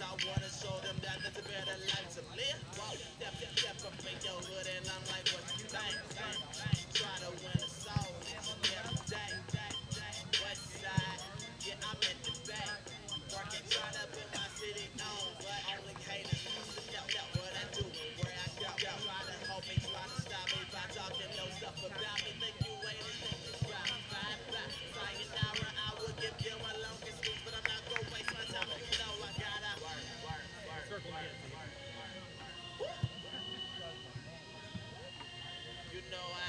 I wanna show them that there's a better life to live. Whoa, step up in your hood and I'm like, what you think? Try to win a soul every day. West side, yeah, I'm in the back. Working, trying to put my city on, but only haters used to know what I do and where I go. Try to hold me, try to stop me by talking no stuff about me. Think you waiting, think you proud. Bye. Sayonara, I would give you a longest speech, but I'm not gonna waste my time. You know I gotta work. You know I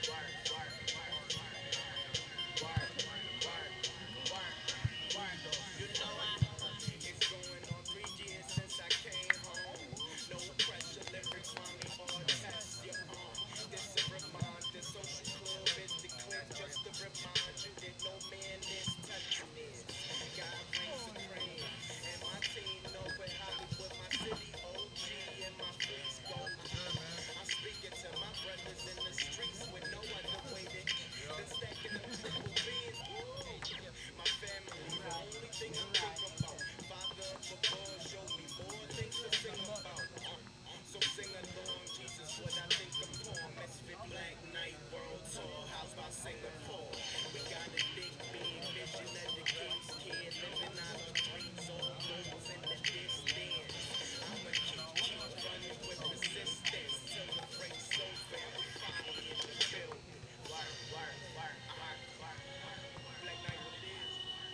work. You know I. It's going on 3 years since I came home. No pressure, lyrics, mommy, all test your own. This a reminder, social club is declared just to remind you that no man is touching this. God reigns supreme, and my team know it. Hollywood, my city, OG, and my fleece gold. I'm speaking to my brothers in the streets with no other way than stacking them triple B's. My family, the only thing I think about. Father up above, show me more things to sing about. So sing along, Jesus, what I think upon. Misfit Black Knight, World Tour, House by Singapore. We got a big, big vision of the king's kid, living out our dreams, all goals in the distance. I'ma keep running with persistence till the break's over and we finally in the building. Work. Black Knight, what it is?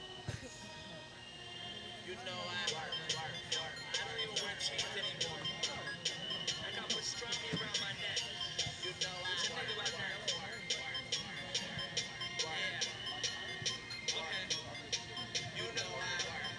You know I don't even wear chains anymore. I got pastrami around my neck. You know I think about that. Yeah. Okay. You know I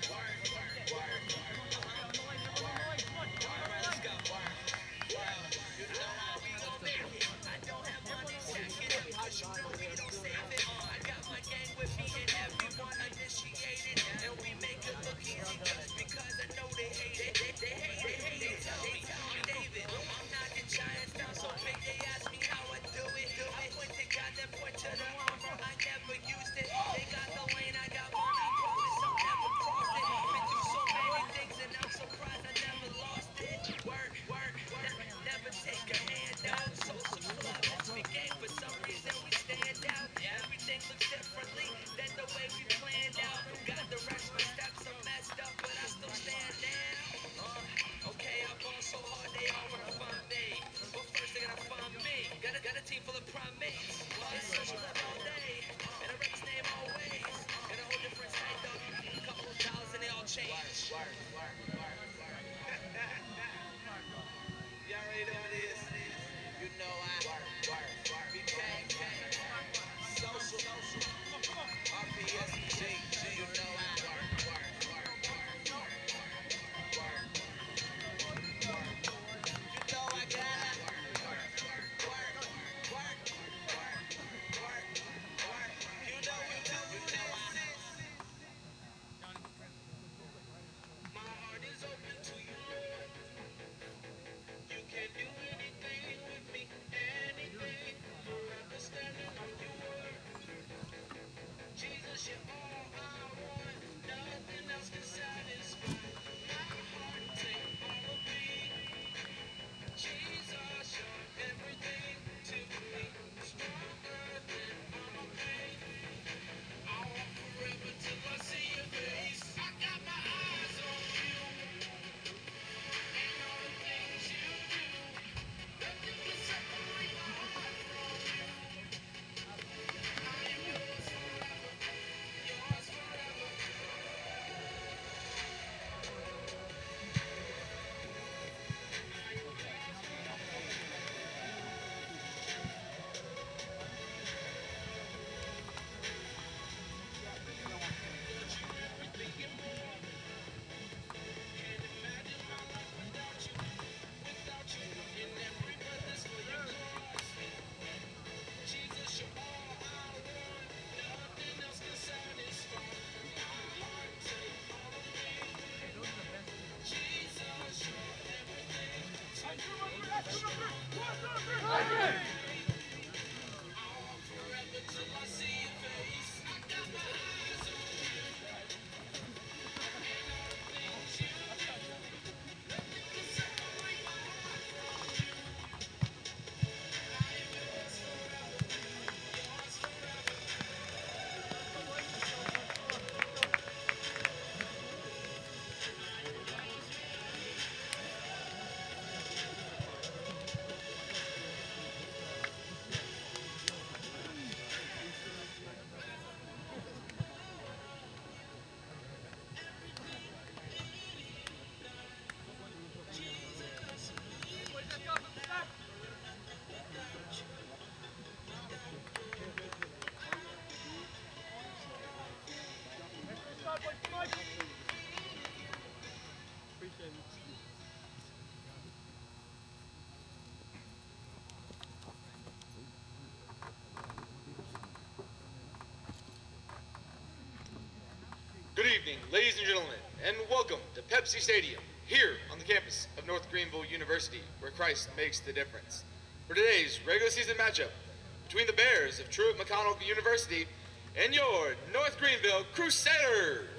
Alright, let's go. You know how we gon' make it. I don't have money, stack it up, cause you know we don't save it. I got my gang with me and everyone initiated. And we make it look easy just because I know they hate it. They hate it. They tell me I'm David. I'm not the Giants down so big. They ask me how I do it. I point to God, then point to the armor. I never used it. They got the lane, I got mine. I promise I'll never cross it. Been through so many things and I'm surprised I never lost it. Work. Never take a hand out. Social club, it's big game. For some reason we stand out. Everything looks differently than the way we planned out. Got the rest, my steps are messed up, but I still stand down. Okay, I ball so hard they all wanna find me. But first they gotta find me. Got a team full of primates. It's social club all day, and I rep his name always. Got a whole different side though. A couple of dollars and they all change. Y'all already know what it is. You know I BK, social, RPSG. You know I You know I gotta work. You know I. My heart is open. Good evening, ladies and gentlemen, and welcome to Pepsi Stadium, here on the campus of North Greenville University, where Christ makes the difference. For today's regular season matchup between the Bears of Truett McConnell University and your North Greenville Crusaders.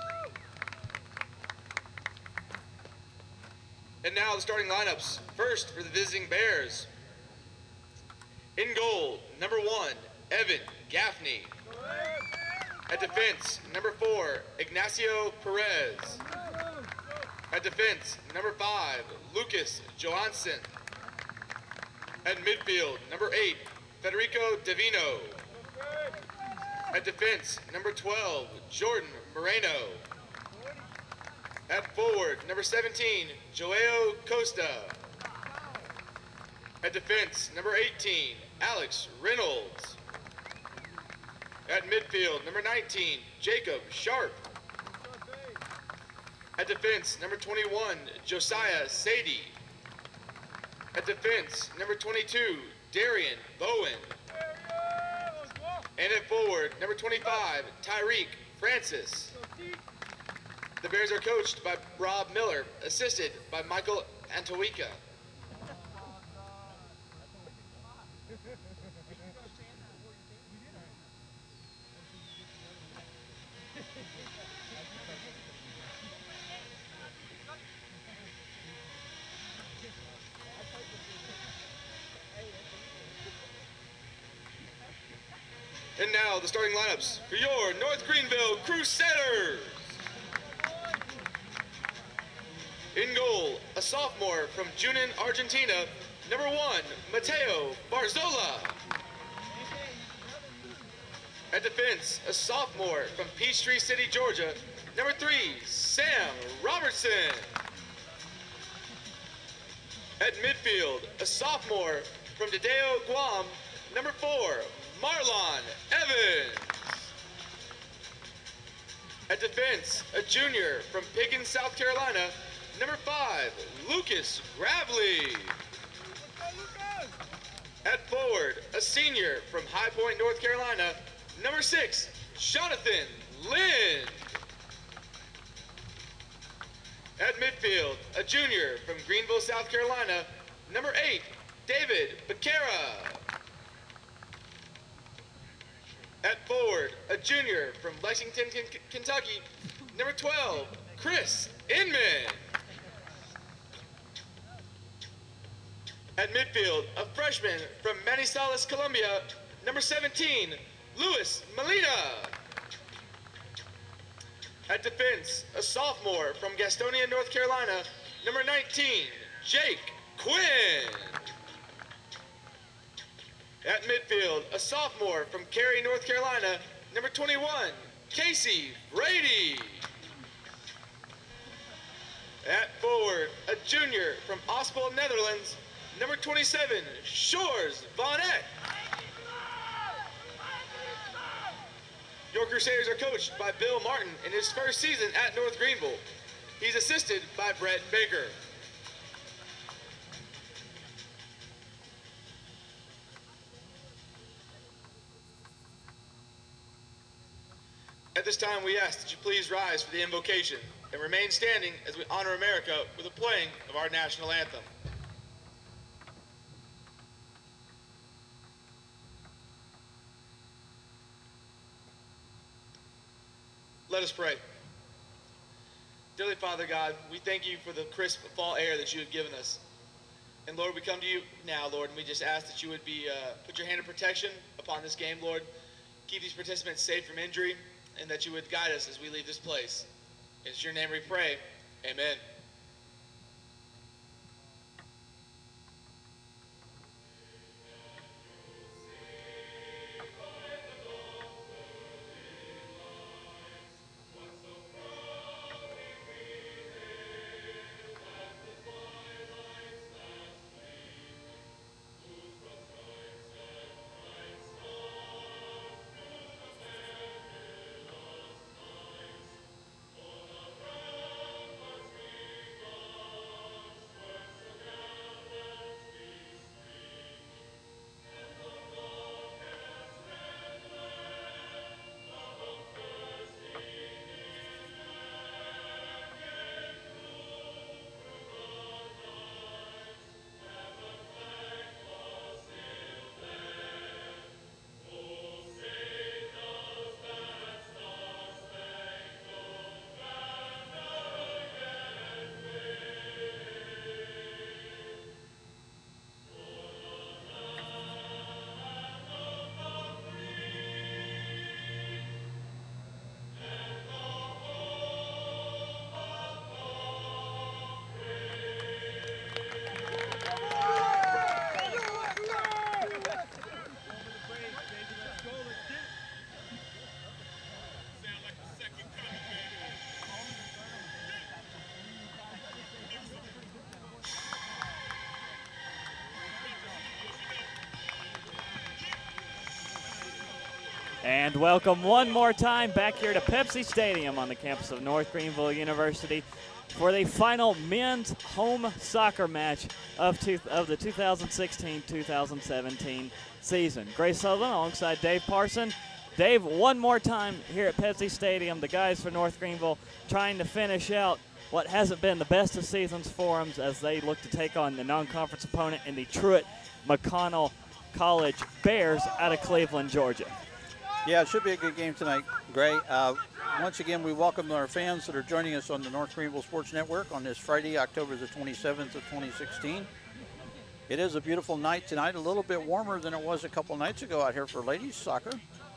And now the starting lineups. First for the visiting Bears. In goal, number 1, Evan Gaffney. At defense, number 4, Ignacio Perez. At defense, number 5, Lucas Johansson. At midfield, number 8, Federico Davino. At defense, number 12, Jordan Moreno. At forward, number 17, Joao Costa. At defense, number 18, Alex Reynolds. At midfield, number 19, Jacob Sharp. At defense, number 21, Josiah Sadie. At defense, number 22, Darian Bowen. And at forward, number 25, Tyreek Francis. The Bears are coached by Rob Miller, assisted by Michael Antowika. And now the starting lineups for your North Greenville Crusaders. In goal, a sophomore from Junin, Argentina, number 1, Mateo Barzola. At defense, a sophomore from Peachtree City, Georgia, number 3, Sam Robertson. At midfield, a sophomore from Dadeo, Guam, number 4, Marlon Evans. At defense, a junior from Pickens, South Carolina, number 5, Lucas Gravely. At forward, a senior from High Point, North Carolina, number 6, Jonathan Lynn. At midfield, a junior from Greenville, South Carolina, number 8, David Becerra. At forward, a junior from Lexington, Kentucky, number 12, Chris Inman. At midfield, a freshman from Manizales, Colombia, number 17, Luis Molina. At defense, a sophomore from Gastonia, North Carolina, number 19, Jake Quinn. At midfield, a sophomore from Cary, North Carolina, number 21, Casey Brady. At forward, a junior from Ospel, Netherlands, number 27, Shores Bonnet. Your Crusaders are coached by Bill Martin in his first season at North Greenville. He's assisted by Brett Baker. At this time, we ask that you please rise for the invocation and remain standing as we honor America with the playing of our national anthem. Let us pray. Dearly Father God, we thank you for the crisp fall air that you have given us. And Lord, we come to you now, Lord, and we just ask that you would put your hand of protection upon this game, Lord. Keep these participants safe from injury, and that you would guide us as we leave this place. In your name we pray. Amen. And welcome one more time back here to Pepsi Stadium on the campus of North Greenville University for the final men's home soccer match of the 2016-2017 season. Grace Sutherland alongside Dave Parson. Dave, one more time here at Pepsi Stadium, the guys for North Greenville trying to finish out what hasn't been the best of seasons for them as they look to take on the non-conference opponent in the Truett McConnell College Bears out of Cleveland, Georgia. Yeah, it should be a good game tonight, Gray. Once again, we welcome our fans that are joining us on the North Greenville Sports Network on this Friday, October the 27th of 2016. It is a beautiful night tonight, a little bit warmer than it was a couple nights ago out here for ladies soccer.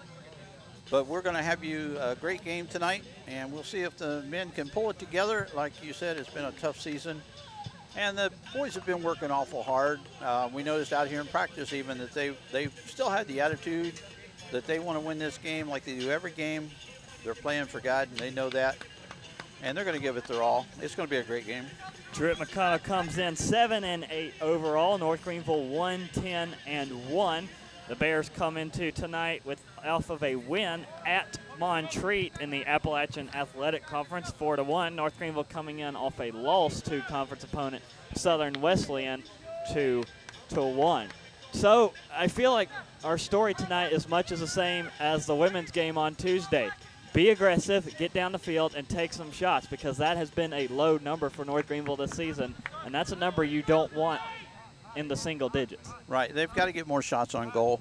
But we're going to have you a great game tonight, and we'll see if the men can pull it together. Like you said, it's been a tough season, and the boys have been working awful hard. We noticed out here in practice even that they still had the attitude that they want to win this game like they do every game. They're playing for God, and they know that, and they're going to give it their all. It's going to be a great game. Truett McConnell comes in 7-8 overall. North Greenville 1-10-1. The Bears come into tonight off of a win at Montreat in the Appalachian Athletic Conference, 4-1. North Greenville coming in off a loss to conference opponent Southern Wesleyan, 2-1. So I feel like our story tonight is much as the same as the women's game on Tuesday. Be aggressive, get down the field, and take some shots, because that has been a low number for North Greenville this season, and that's a number you don't want in the single digits. Right, they've got to get more shots on goal.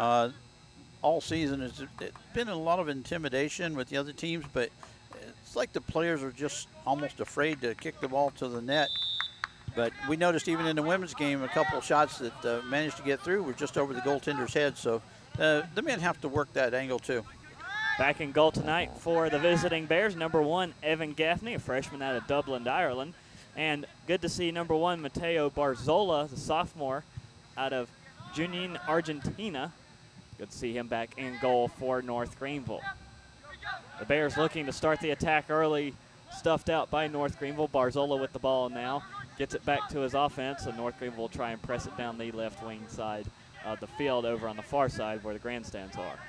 All season it's been a lot of intimidation with the other teams, but it's like the players are just almost afraid to kick the ball to the net. But we noticed even in the women's game, a couple shots that managed to get through were just over the goaltender's head. So the men have to work that angle too. Back in goal tonight for the visiting Bears, number 1, Evan Gaffney, a freshman out of Dublin, Ireland. And good to see number 1, Mateo Barzola, the sophomore out of Junín, Argentina. Good to see him back in goal for North Greenville. The Bears looking to start the attack early, stuffed out by North Greenville. Barzola with the ball now. Gets it back to his offense, and North Greenville will try and press it down the left wing side of the field over on the far side where the grandstands are.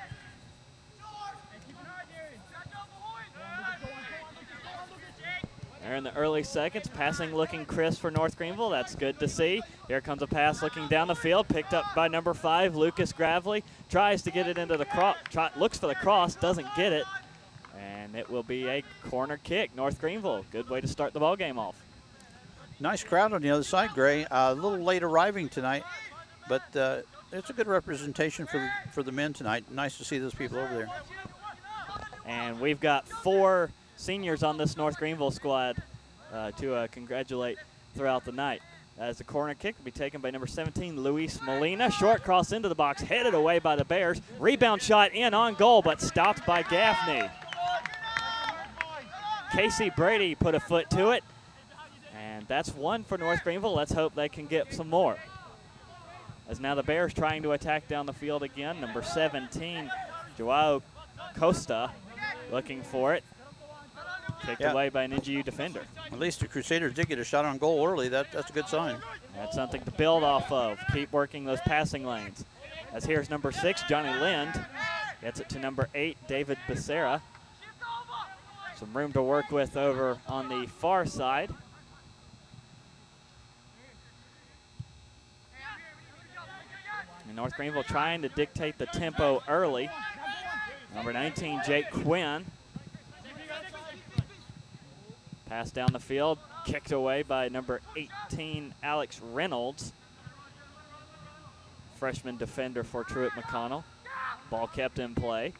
There in the early seconds, passing looking crisp for North Greenville. That's good to see. Here comes a pass looking down the field, picked up by number 5, Lucas Gravely. Tries to get it into the cross, looks for the cross, doesn't get it. And it will be a corner kick. North Greenville, good way to start the ball game off. Nice crowd on the other side, Gray. A little late arriving tonight, but it's a good representation for the men tonight. Nice to see those people over there. And we've got 4 seniors on this North Greenville squad to congratulate throughout the night. As the corner kick will be taken by number 17, Luis Molina. Short cross into the box, headed away by the Bears. Rebound shot in on goal, but stopped by Gaffney. Casey Brady put a foot to it. And that's 1 for North Greenville. Let's hope they can get some more. As now the Bears trying to attack down the field again. Number 17, Joao Costa, looking for it. Kicked away by an NGU defender. At least the Crusaders did get a shot on goal early. That's a good sign. That's something to build off of. Keep working those passing lanes. As here's number 6, Johnny Lind. Gets it to number 8, David Becerra. Some room to work with over on the far side. And North Greenville trying to dictate the tempo early. Number 19, Jake Quinn. Pass down the field, kicked away by number 18, Alex Reynolds. Freshman defender for Truett McConnell. Ball kept in play.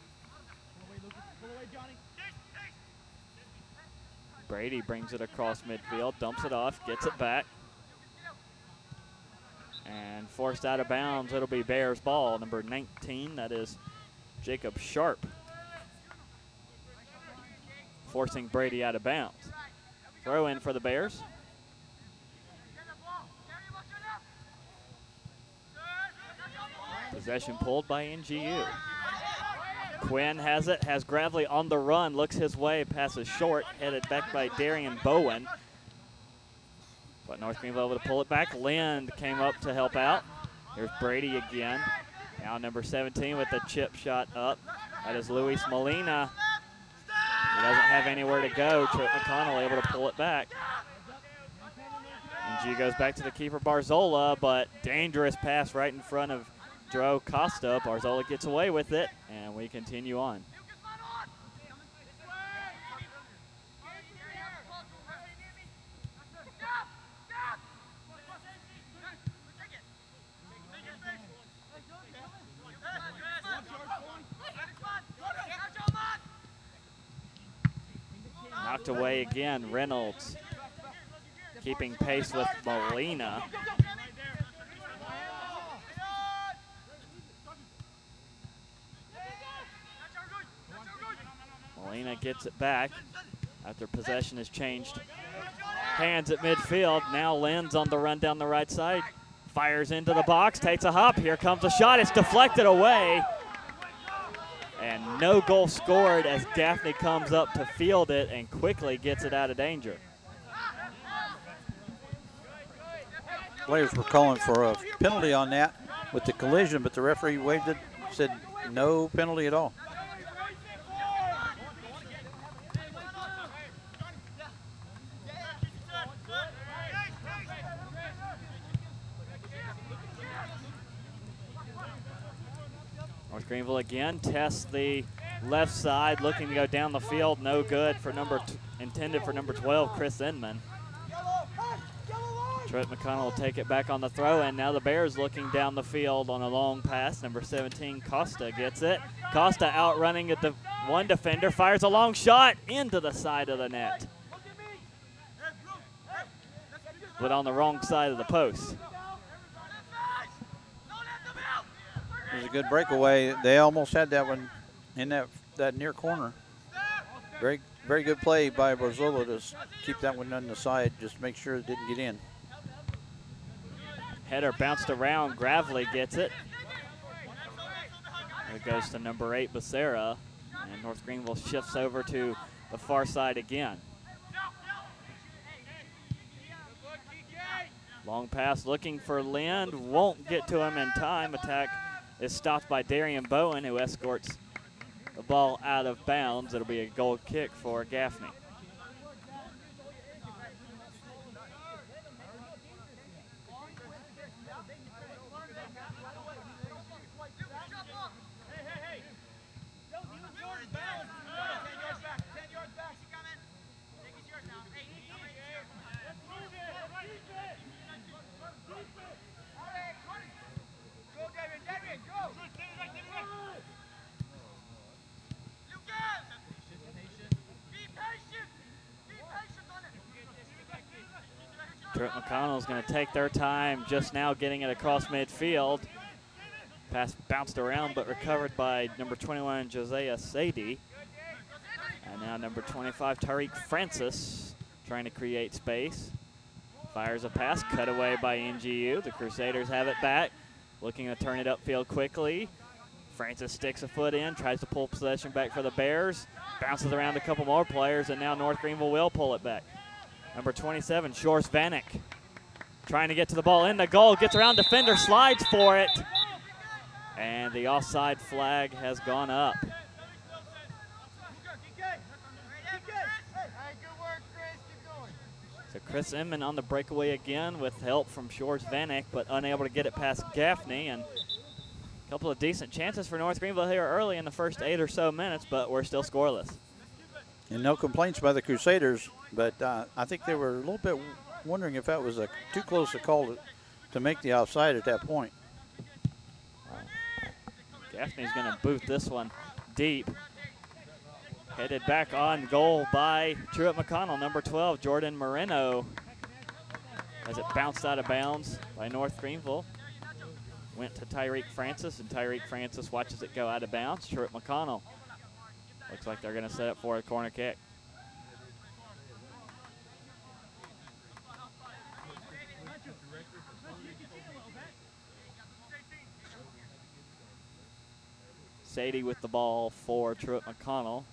Brady brings it across midfield, dumps it off, gets it back. And forced out of bounds, it'll be Bears ball. Number 19, that is Jacob Sharp. Forcing Brady out of bounds. Throw in for the Bears. Possession pulled by NGU. Quinn has it, has Gravely on the run, looks his way, passes short, headed back by Darian Bowen. But North Greenville able to pull it back. Lind came up to help out. Here's Brady again. Now number 17 with the chip shot up. That is Luis Molina. He doesn't have anywhere to go. Truett McConnell able to pull it back. NGU goes back to the keeper, Barzola, but dangerous pass right in front of Dro Costa. Barzola gets away with it, and we continue on. Knocked away again, Reynolds keeping pace with Molina. Molina gets it back after possession has changed hands at midfield. Now Lenz on the run down the right side. Fires into the box, takes a hop. Here comes a shot. It's deflected away. And no goal scored as Gaffney comes up to field it and quickly gets it out of danger. Players were calling for a penalty on that with the collision, but the referee waved it, said no penalty at all. North Greenville again tests the left side, looking to go down the field. No good for intended for number 12, Chris Inman. Truett McConnell will take it back on the throw, and now the Bears looking down the field on a long pass. Number 17, Costa gets it. Costa outrunning one defender, fires a long shot into the side of the net, but on the wrong side of the post. It was a good breakaway. They almost had that one in that near corner. Very good play by Barzola to keep that one on the side, just to make sure it didn't get in. Header bounced around. Gravely gets it. It goes to number 8, Becerra. And North Greenville shifts over to the far side again. Long pass looking for Lind. Won't get to him in time. Attack is stopped by Darian Bowen, who escorts the ball out of bounds. It'll be a goal kick for Gaffney. Truett McConnell is going to take their time just now getting it across midfield. Pass bounced around but recovered by number 21, Josiah Sadie. And now number 25, Tariq Francis, trying to create space. Fires a pass, cut away by NGU. The Crusaders have it back, looking to turn it upfield quickly. Francis sticks a foot in, tries to pull possession back for the Bears. Bounces around a couple more players, and now North Greenville will pull it back. Number 27, Shores Vanek, trying to get to the ball in the goal, gets around defender, slides for it, and the offside flag has gone up. So Chris Inman on the breakaway again with help from Shores Vanek, but unable to get it past Gaffney. And a couple of decent chances for North Greenville here early in the first 8 or so minutes, but we're still scoreless. And no complaints by the Crusaders, but I think they were a little bit wondering if that was too close a call to make the offside at that point. Gaffney's going to boot this one deep. Headed back on goal by Truett McConnell, number 12, Jordan Moreno. As it bounced out of bounds by North Greenville. Went to Tariq Francis, and Tariq Francis watches it go out of bounds. Truett McConnell. Looks like they're going to set up for a corner kick. Sadie with the ball for Truett McConnell.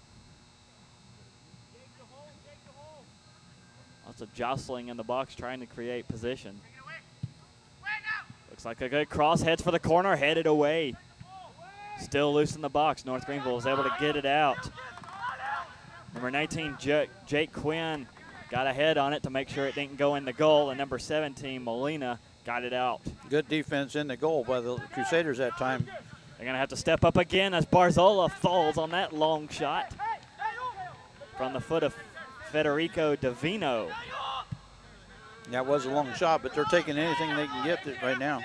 Lots of jostling in the box trying to create position. Looks like a good cross, heads for the corner, headed away Still loose in the box. North Greenville was able to get it out. Number 19, Jake Quinn, got ahead on it to make sure it didn't go in the goal. And number 17, Molina, got it out. Good defense in the goal by the Crusaders that time. They're going to have to step up again as Barzola falls on that long shot from the foot of Federico Davino. That was a long shot, but they're taking anything they can get right now.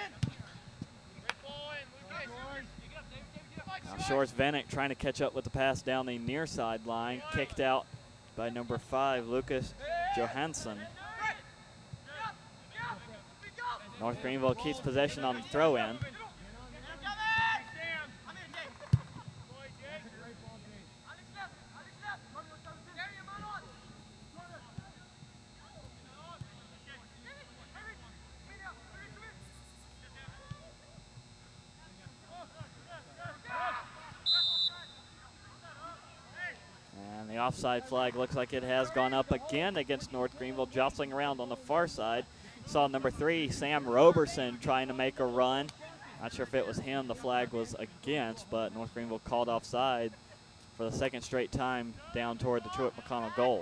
Now Shores Vanek trying to catch up with the pass down the near sideline. Kicked out by number 5, Lucas Johansson. North Greenville keeps possession on the throw-in. And the offside flag looks like it has gone up again against North Greenville, jostling around on the far side. Saw number 3, Sam Roberson, trying to make a run. Not sure if it was him the flag was against, but North Greenville called offside for the second straight time down toward the Truett McConnell goal.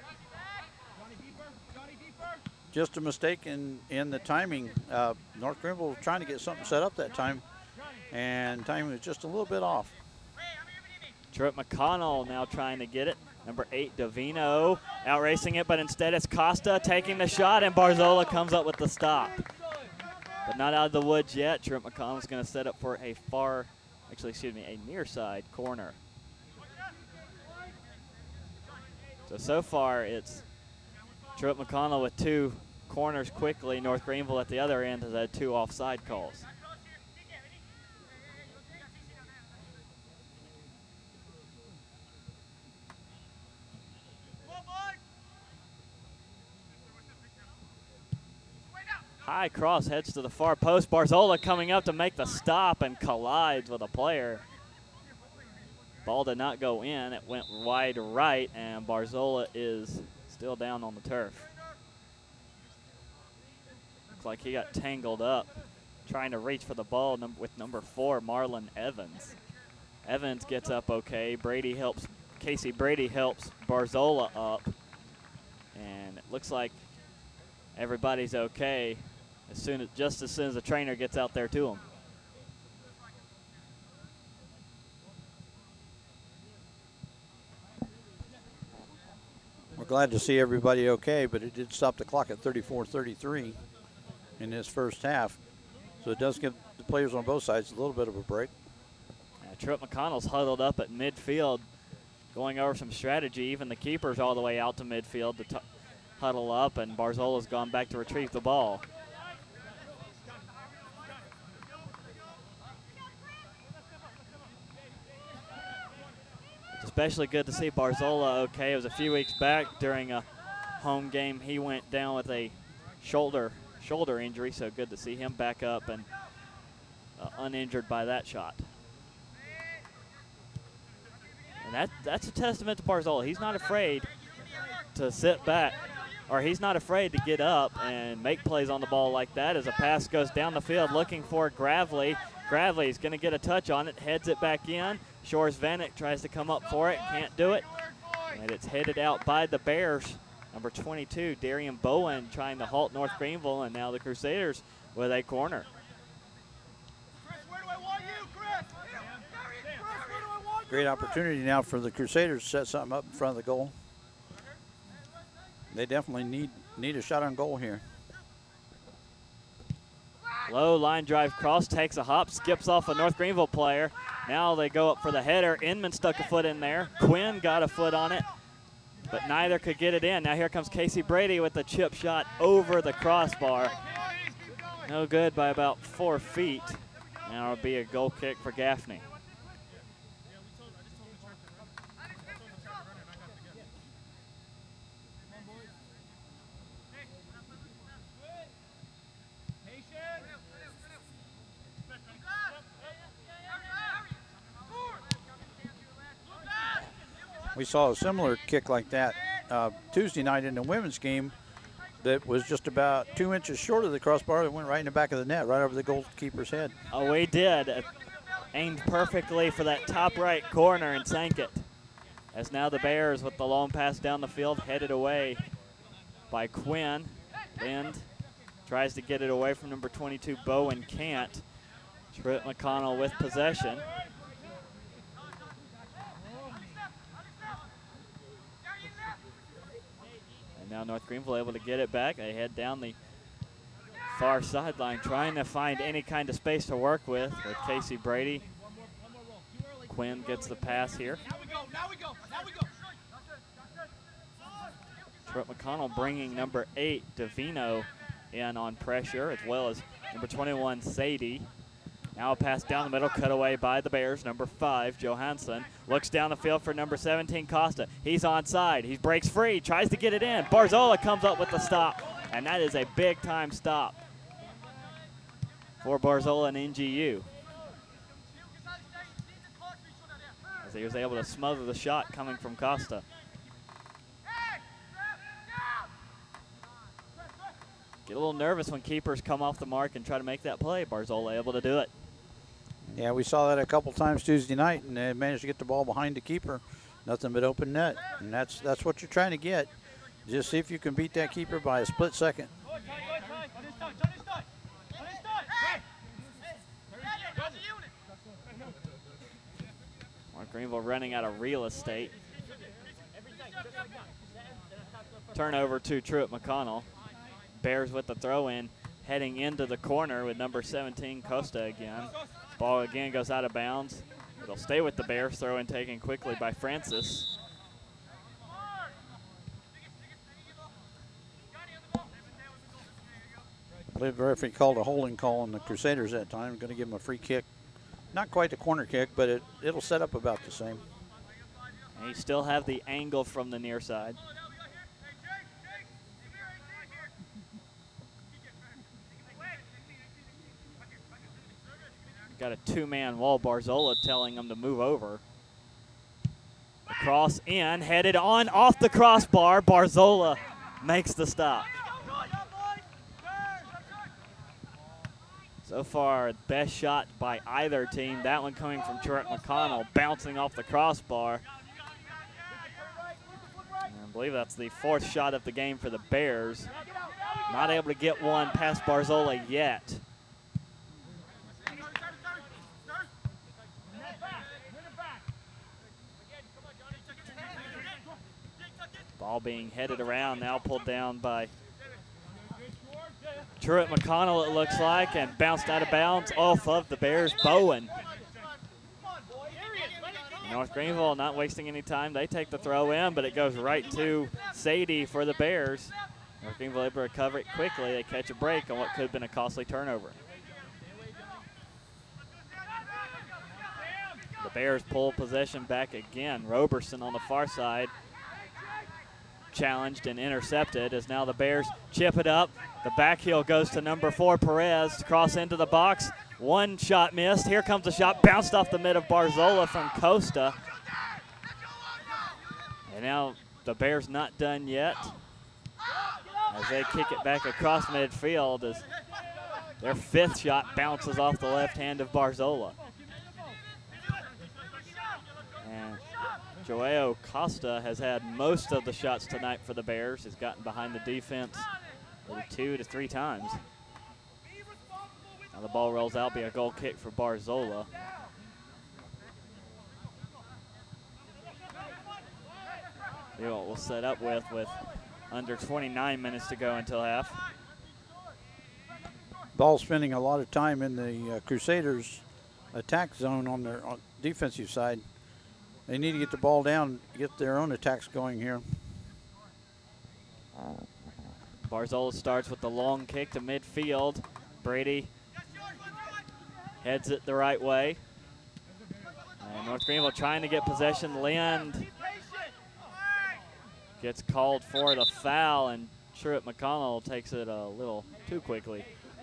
Just a mistake in the timing. North Greenville was trying to get something set up that time, and timing was just a little bit off. Truett McConnell now trying to get it. Number 8, Davino, out racing it, but instead it's Costa taking the shot, and Barzola comes up with the stop. But not out of the woods yet. Truett McConnell's going to set up for a a near side corner. So far it's Truett McConnell with 2 corners quickly. North Greenville at the other end has had 2 offside calls. High cross heads to the far post. Barzola coming up to make the stop and collides with a player. Ball did not go in. It went wide right, and Barzola is still down on the turf. Looks like he got tangled up trying to reach for the ball with number 4, Marlon Evans. Evans gets up okay. Casey Brady helps Barzola up. And it looks like everybody's okay just as soon as the trainer gets out there to him. We're glad to see everybody okay, but it did stop the clock at 34-33 in this first half. So it does give the players on both sides a little bit of a break. Truett McConnell's huddled up at midfield, going over some strategy. Even the keeper's all the way out to midfield to huddle up, and Barzola's gone back to retrieve the ball. It's especially good to see Barzola okay. It was a few weeks back during a home game. He went down with a shoulder injury, so good to see him back up and uninjured by that shot. And that's a testament to Barzola. He's not afraid to sit back, or he's not afraid to get up and make plays on the ball like that as a pass goes down the field looking for Gravely. Gravely's going to get a touch on it, heads it back in. Shores Vanek tries to come up for it, can't do it. And it's headed out by the Bears. Number 22, Darian Bowen, trying to halt North Greenville, and now the Crusaders with a corner. Great opportunity now for the Crusaders to set something up in front of the goal. They definitely need a shot on goal here. Low line drive cross, takes a hop, skips off a North Greenville player. Now they go up for the header. Inman stuck a foot in there. Quinn got a foot on it, but neither could get it in. Now here comes Casey Brady with the chip shot over the crossbar. No good by about 4 feet. Now it'll be a goal kick for Gaffney. We saw a similar kick like that Tuesday night in the women's game that was just about 2 inches short of the crossbar that went right in the back of the net, right over the goalkeeper's head. Oh, we did. aimed perfectly for that top right corner and sank it. As now the Bears with the long pass down the field, headed away by Quinn. Lind tries to get it away from number 22, Bowen can't. Truett McConnell with possession. And now North Greenville able to get it back. They head down the far sideline, trying to find any kind of space to work with Casey Brady. Quinn gets the pass here. Truett McConnell bringing number 8, Davino, in on pressure, as well as number 21, Sadie. Now a pass down the middle, cut away by the Bears. Number 5, Johansson, looks down the field for number 17, Costa. He's onside. He breaks free, tries to get it in. Barzola comes up with the stop, and that is a big-time stop for Barzola and NGU, as he was able to smother the shot coming from Costa. Get a little nervous when keepers come off the mark and try to make that play. Barzola able to do it. Yeah, we saw that a couple times Tuesday night, and they managed to get the ball behind the keeper. Nothing but open net, and that's what you're trying to get. Just see if you can beat that keeper by a split second. North Greenville running out of real estate. Turnover to Truett McConnell. Bears with the throw-in, heading into the corner with number 17, Costa again. Ball again goes out of bounds. It'll stay with the Bears. Throw-in taken quickly by Francis. I believe the referee called a holding call on the Crusaders that time. Going to give them a free kick. Not quite a corner kick, but it'll set up about the same. And you still have the angle from the near side. Got a two-man wall. Barzola telling them to move over. The cross in, headed on, off the crossbar. Barzola makes the stop. So far, best shot by either team. That one coming from Truett McConnell, bouncing off the crossbar. And I believe that's the 4th shot of the game for the Bears. Not able to get one past Barzola yet. Ball being headed around, now pulled down by Truett McConnell, it looks like, and bounced out of bounds off of the Bears' Bowen. North Greenville not wasting any time. They take the throw in, but it goes right to Sadie for the Bears. North Greenville able to recover it quickly. They catch a break on what could have been a costly turnover. The Bears pull possession back again. Roberson on the far side, challenged and intercepted, as now the Bears chip it up. The back heel goes to number 4, Perez, to cross into the box. One shot missed. Here comes a shot, bounced off the mid of Barzola from Costa. And now the Bears not done yet, as they kick it back across midfield, as their 5th shot bounces off the left hand of Barzola. And Joao Costa has had most of the shots tonight for the Bears. Has gotten behind the defense maybe 2 to 3 times. Now the ball rolls out, be a goal kick for Barzola. See what we'll set up with under 29 minutes to go until half. Ball spending a lot of time in the Crusaders attack zone on their defensive side. They need to get the ball down, get their own attacks going here. Barzola starts with the long kick to midfield. Brady heads it the right way. And North Greenville trying to get possession. Lind gets called for the foul, and Truett McConnell takes it a little too quickly.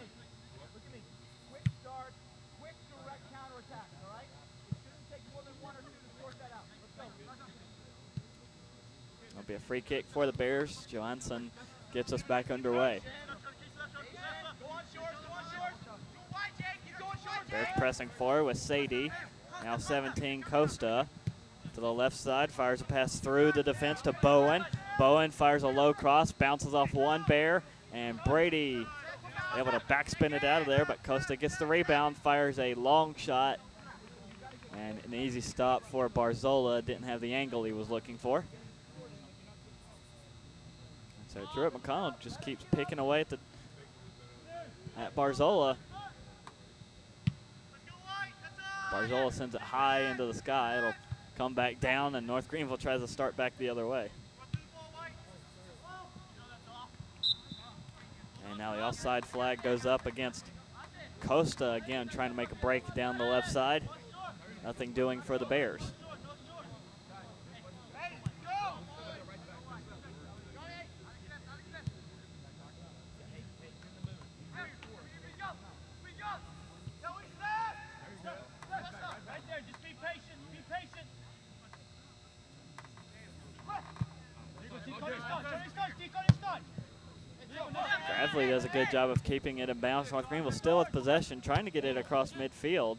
Be a free kick for the Bears. Johansson gets us back underway. Bears pressing forward with Sadie. Now 17, Costa. To the left side, fires a pass through the defense to Bowen. Bowen fires a low cross, bounces off one Bear, and Brady able to backspin it out of there, but Costa gets the rebound, fires a long shot, and an easy stop for Barzola. Didn't have the angle he was looking for. So Truett McConnell just keeps picking away at Barzola. Barzola sends it high into the sky. It'll come back down, and North Greenville tries to start back the other way. And now the offside flag goes up against Costa again, trying to make a break down the left side. Nothing doing for the Bears. Bradley does a good job of keeping it in bounds. North Greenville still with possession, trying to get it across midfield.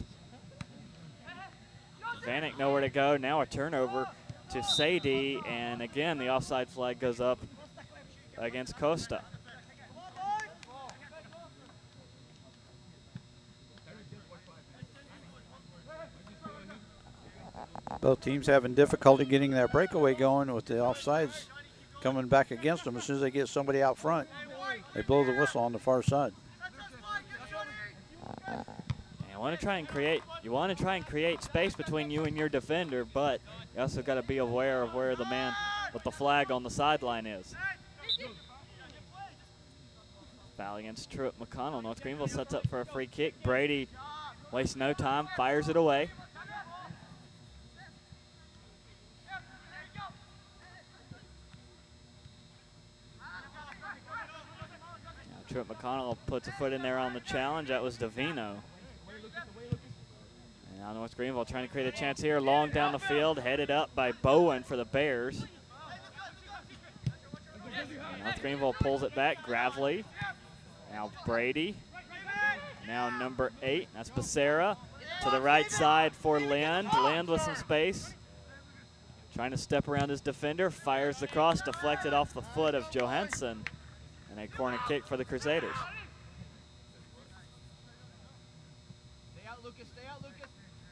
Vanek nowhere to go. Now a turnover to Sadie, and again the offside flag goes up against Costa. Both teams having difficulty getting that breakaway going with the offsides coming back against them. As soon as they get somebody out front, they blow the whistle on the far side. You want to try and create space between you and your defender, but you also got to be aware of where the man with the flag on the sideline is. Foul against Truett McConnell. North Greenville sets up for a free kick. Brady wastes no time, fires it away. Truett McConnell puts a foot in there on the challenge. That was Davino. And now North Greenville trying to create a chance here. Long down the field, headed up by Bowen for the Bears. And North Greenville pulls it back. Gravely. Now Brady. Now number 8. That's Becerra. To the right side for Lind. Lind with some space. Trying to step around his defender. Fires the cross, deflected off the foot of Johansson. And a corner kick for the Crusaders. Stay out, Lucas. Stay out, Lucas.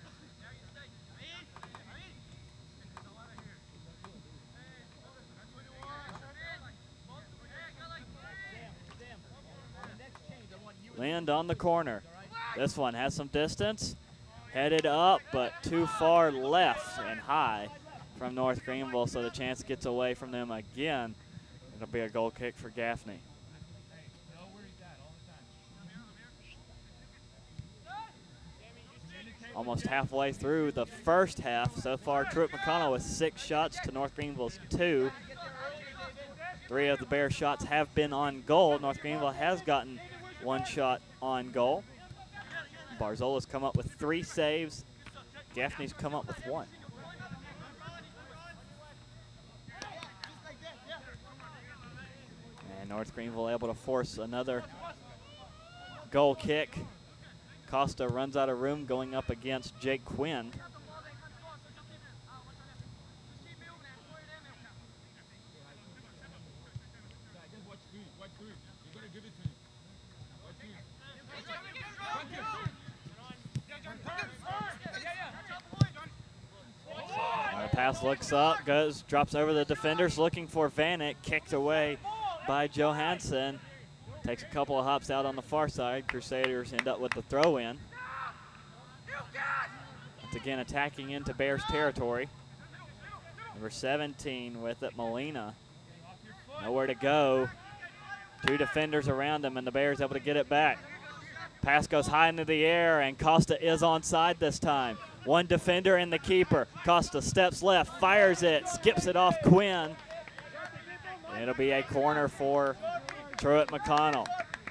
Lind on the corner. This one has some distance. Headed up, but too far left and high from North Greenville, so the chance gets away from them again. It'll be a goal kick for Gaffney. Almost halfway through the first half. So far, Truett McConnell with 6 shots to North Greenville's 2. 3 of the Bears shots have been on goal. North Greenville has gotten 1 shot on goal. Barzola's come up with 3 saves. Gaffney's come up with 1. And North Greenville able to force another goal kick. Costa runs out of room going up against Jake Quinn. The pass looks up, drops over the defenders, looking for Vanek, kicked away by Johansson. Takes a couple of hops out on the far side. Crusaders end up with the throw-in. Once again attacking into Bears territory. Number 17 with it, Molina. Nowhere to go. 2 defenders around him, and the Bears able to get it back. Pass goes high into the air, and Costa is onside this time. 1 defender and the keeper. Costa steps left, fires it, skips it off Quinn. And it'll be a corner for Truett McConnell.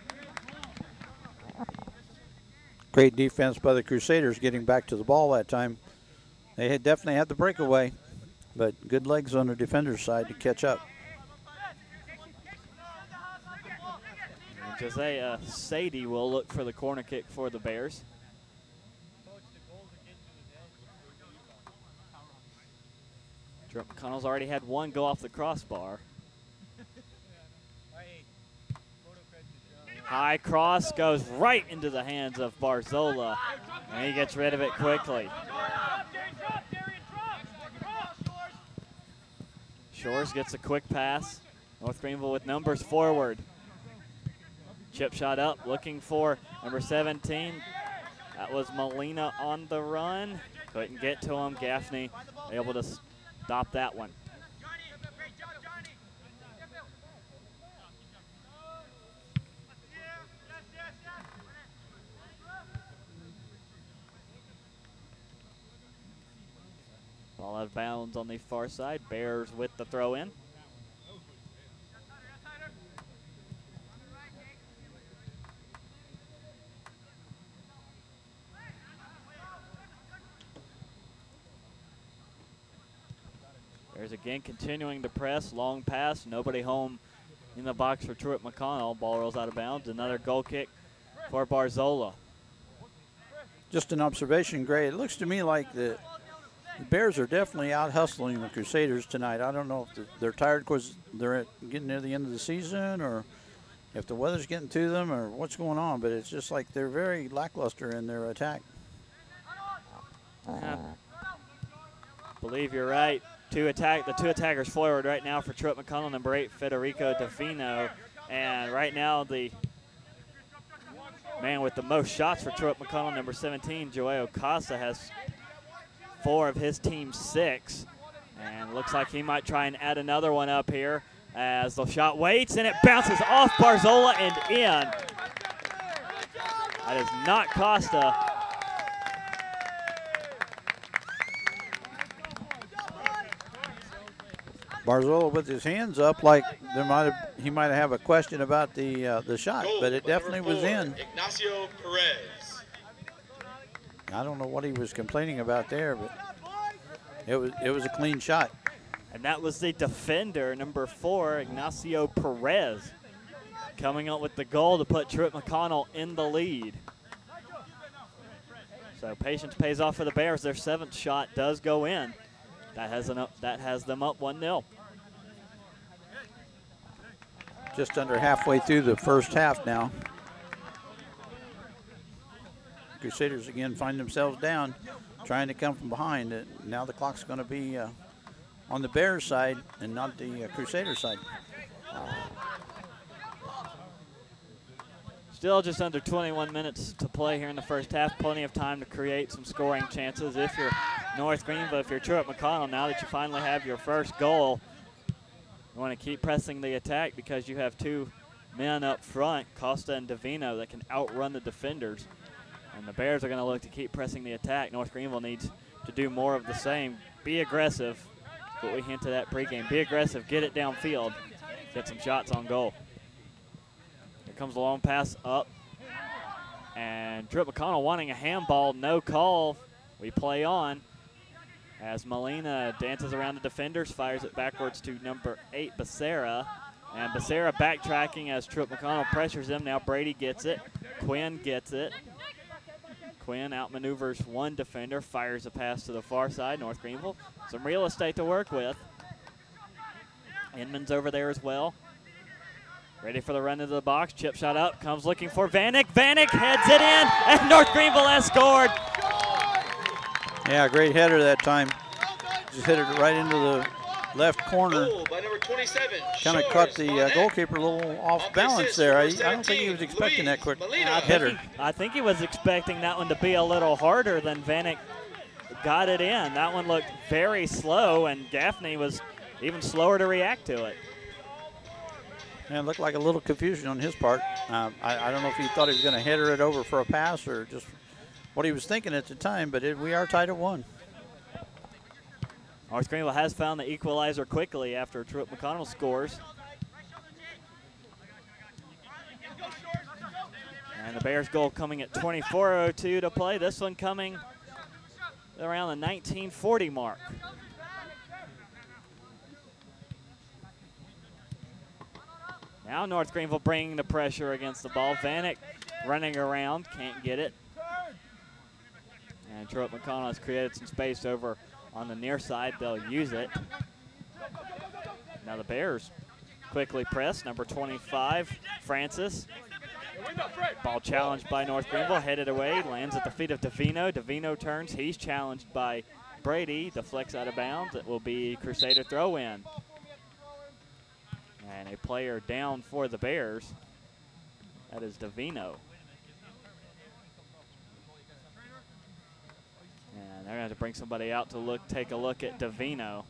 Great defense by the Crusaders getting back to the ball that time. They had definitely had the breakaway, but good legs on the defender's side to catch up. Josiah Sadie will look for the corner kick for the Bears. Truett McConnell's already had one go off the crossbar. High cross goes right into the hands of Barzola, and he gets rid of it quickly. Shores gets a quick pass. North Greenville with numbers forward. Chip shot up, looking for number 17. That was Molina on the run. Couldn't get to him. Gaffney able to stop that one. Ball out of bounds on the far side. Bears with the throw in. Bears again continuing to press. Long pass. Nobody home in the box for Truett McConnell. Ball rolls out of bounds. Another goal kick for Barzola. Just an observation, Gray. It looks to me like the Bears are definitely out hustling the Crusaders tonight. I don't know if they're tired because they're getting near the end of the season, or if the weather's getting to them, or what's going on. But it's just like they're very lackluster in their attack. I believe you're right. The two attackers forward right now for Truett McConnell, number 8, Federico Davino. And right now the man with the most shots for Truett McConnell, number 17, Joao Casa, has 4 of his team's 6. And looks like he might try and add another one up here as the shot waits, and it bounces off Barzola and in. That is not Costa. Barzola with his hands up, like he might have a question about the shot, but it definitely was in. Ignacio Perez. I don't know what he was complaining about there, but it was a clean shot. And that was the defender, number 4, Ignacio Perez, coming up with the goal to put Truett McConnell in the lead. So patience pays off for the Bears. Their 7th shot does go in. That has them up 1-0. Just under halfway through the first half now. Crusaders again find themselves down, trying to come from behind. Now the clock's going to be on the Bears side and not the Crusader side. Still just under 21 minutes to play here in the first half. Plenty of time to create some scoring chances. If you're North Greenville, if you're Truett McConnell, now that you finally have your first goal, you want to keep pressing the attack because you have 2 men up front, Costa and Davino, that can outrun the defenders. And the Bears are going to look to keep pressing the attack. North Greenville needs to do more of the same. Be aggressive. That's what we hinted at pregame. Be aggressive. Get it downfield. Get some shots on goal. Here comes the long pass up. And Truett McConnell wanting a handball. No call. We play on. As Molina dances around the defenders, fires it backwards to number 8, Becerra. And Becerra backtracking as Truett McConnell pressures him. Now Brady gets it. Quinn gets it. Quinn outmaneuvers one defender, fires a pass to the far side. North Greenville, some real estate to work with. Inman's over there as well. Ready for the run into the box. Chip shot up, comes looking for Vanek. Vanek heads it in, and North Greenville has scored. Yeah, great header that time. Just hit it right into the left corner. Goal by number 27. Kind of caught the goalkeeper a little off balance there. I don't think he was expecting that quick header. I think he was expecting that one to be a little harder than Vanek got it in. That one looked very slow, and Gaffney was even slower to react to it. And it looked like a little confusion on his part. I don't know if he thought he was going to header it over for a pass or just what he was thinking at the time, but we are tied at 1. North Greenville has found the equalizer quickly after Truett McConnell scores. And the Bears goal coming at 24:02 to play. This one coming around the 1940 mark. Now North Greenville bringing the pressure against the ball. Vanek running around, can't get it. And Truett McConnell has created some space over on the near side. They'll use it. Now the Bears quickly press. Number 25, Francis. Ball challenged by North Greenville, headed away, lands at the feet of Davino. Davino turns, he's challenged by Brady, deflects out of bounds. It will be Crusader throw-in. And a player down for the Bears. That is Davino. And they're going to have to bring somebody out to take a look at Davino.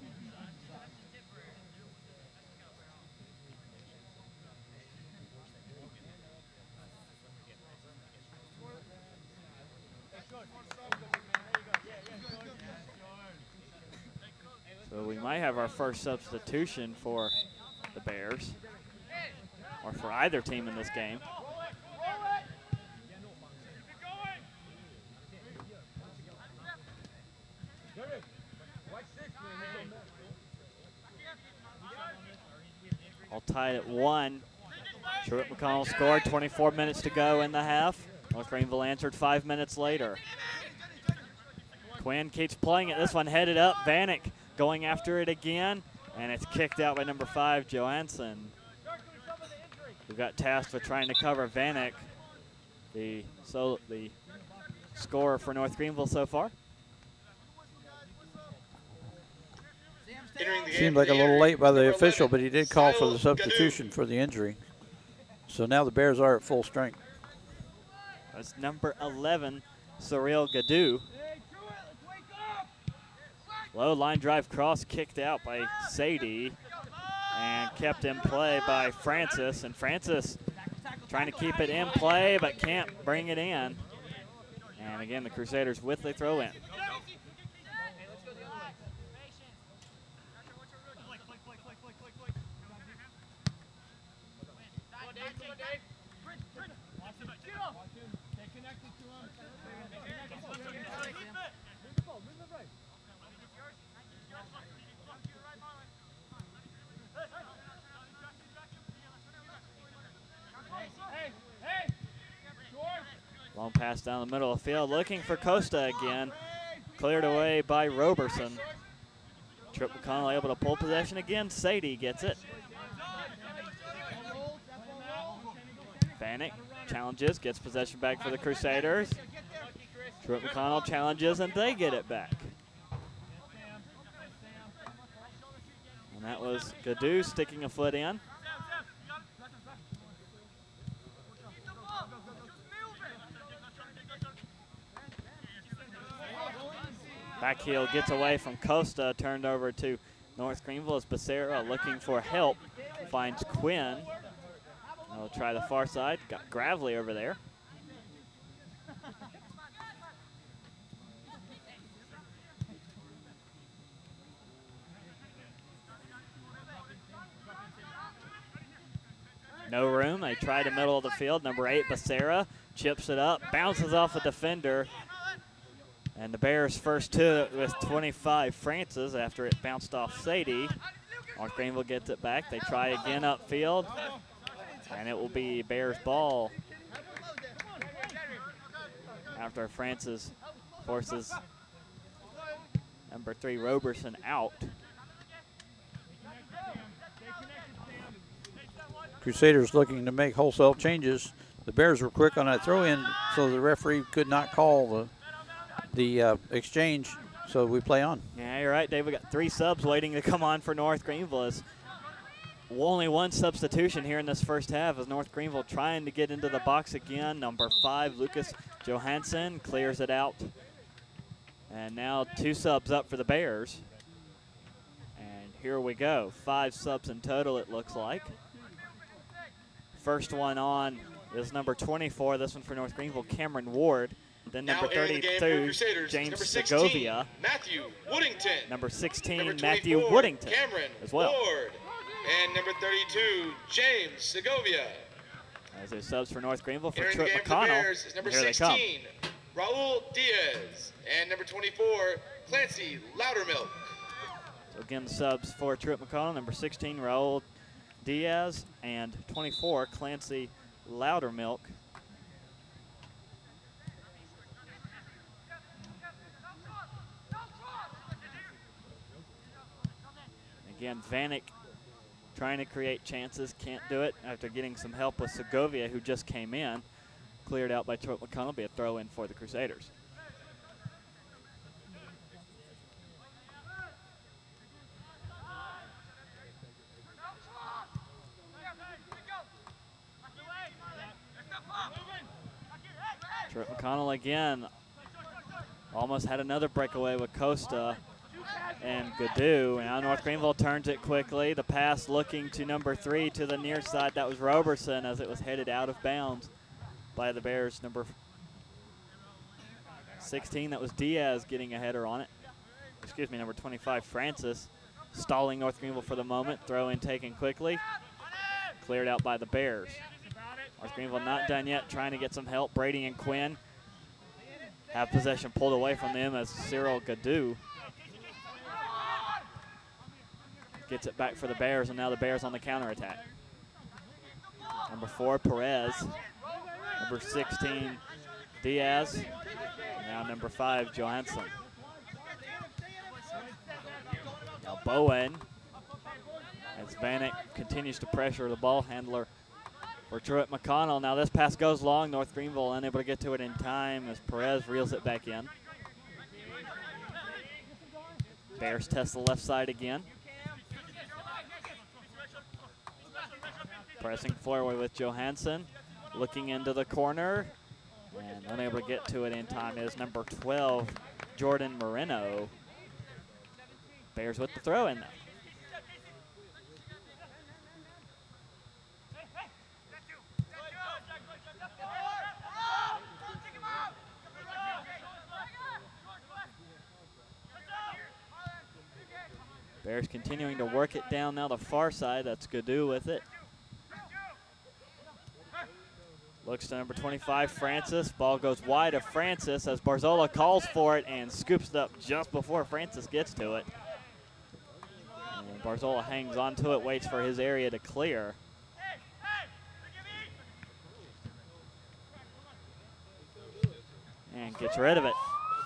So we might have our first substitution for the Bears, or for either team in this game. All tied at 1. Truett McConnell scored, 24 minutes to go in the half. North Greenville answered 5 minutes later. Quinn keeps playing it. This one headed up. Vanek going after it again, and it's kicked out by number 5, Johansson, who got tasked with trying to cover Vanek, the scorer for North Greenville so far. Seemed like a little late by the official, but he did call for the substitution for the injury. So now the Bears are at full strength. That's number 11, Cyril Gadou. Low line drive cross kicked out by Sadie and kept in play by Francis. And Francis trying to keep it in play but can't bring it in. And again, the Crusaders with the throw in. Long pass down the middle of the field, looking for Costa again. Cleared away by Roberson. Truett McConnell able to pull possession again. Sadie gets it. Vanek challenges, gets possession back for the Crusaders. Truett McConnell challenges, and they get it back. And that was Gadou sticking a foot in. Back heel gets away from Costa, turned over to North Greenville as Becerra looking for help. Finds Quinn. They'll try the far side. Got Gravely over there. No room. They try the middle of the field. Number 8, Becerra chips it up, bounces off a defender. And the Bears first to it with 25, Francis, after it bounced off Sadie. North Greenville gets it back. They try again upfield, and it will be Bears ball after Francis forces number 3, Roberson, out. Crusaders looking to make wholesale changes. The Bears were quick on that throw-in, so the referee could not call the exchange, so we play on. Yeah, you're right, Dave. We got 3 subs waiting to come on for North Greenville. It's only 1 substitution here in this first half as North Greenville trying to get into the box again. Number 5, Lucas Johansson, clears it out. And now 2 subs up for the Bears. And here we go. 5 subs in total, it looks like. First one on is number 24. This one for North Greenville, Cameron Ward. Then number 32, James Segovia. Matthew Woodington. Number 16, Number Matthew 24, Woodington Cameron as well. Ward. And number 32, James Segovia. As their subs for North Greenville for Entering the Truett game for the McConnell. Bears is number Here they come. 16, Raul Diaz. And number 24, Clancy Loudermilk. So again, the subs for Truett McConnell, number 16, Raul Diaz, and 24, Clancy Loudermilk. Again, Vanek trying to create chances, can't do it after getting some help with Segovia, who just came in. Cleared out by Truett McConnell, be a throw in for the Crusaders. Truett McConnell again almost had another breakaway with Costa and Gaddu. Now North Greenville turns it quickly. The pass looking to number 3 to the near side. That was Roberson as it was headed out of bounds by the Bears. Number 16, that was Diaz getting a header on it. Excuse me, number 25, Francis, stalling North Greenville for the moment. Throw in taken quickly. Cleared out by the Bears. North Greenville not done yet, trying to get some help. Brady and Quinn have possession pulled away from them as Cyril Gaddu gets it back for the Bears, and now the Bears on the counterattack. Number 4, Perez. Number 16, Diaz. Now number 5, Johansson. Now Bowen, as Vanek continues to pressure the ball handler for Truett McConnell. Now this pass goes long. North Greenville unable to get to it in time as Perez reels it back in. Bears test the left side again. Pressing forward with Johansson. Looking into the corner. And unable to get to it in time is number 12, Jordan Moreno. Bears with the throw in though. Bears continuing to work it down now the far side. That's Gaddu with it. Looks to number 25, Francis. Ball goes wide of Francis as Barzola calls for it and scoops it up just before Francis gets to it. And Barzola hangs onto it, waits for his area to clear. And gets rid of it.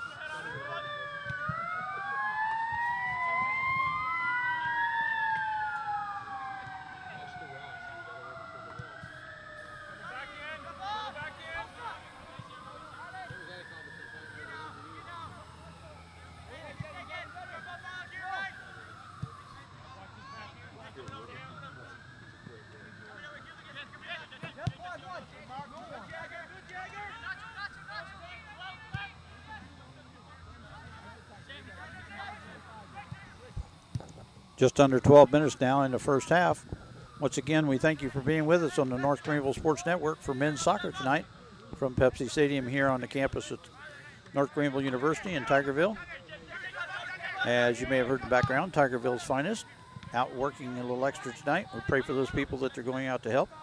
Just under 12 minutes now in the first half. Once again, we thank you for being with us on the North Greenville Sports Network for men's soccer tonight from Pepsi Stadium here on the campus at North Greenville University in Tigerville. As you may have heard in the background, Tigerville's finest out working a little extra tonight. We pray for those people that they're going out to help.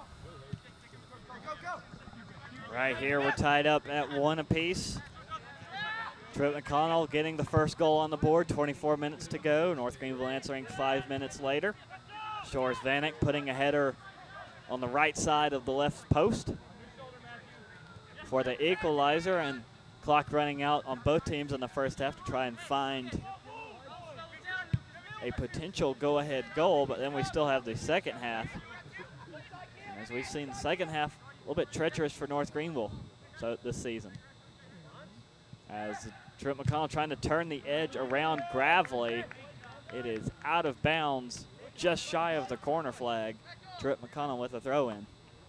Right here, we're tied up at 1 apiece. Truett McConnell getting the first goal on the board, 24 minutes to go. North Greenville answering 5 minutes later. Shores Vanek putting a header on the right side of the left post for the equalizer, and clock running out on both teams in the first half to try and find a potential go-ahead goal, but then we still have the second half. And as we've seen, the second half a little bit treacherous for North Greenville this season. As Truett McConnell trying to turn the edge around Gravely. It is out of bounds, just shy of the corner flag. Truett McConnell with a throw in.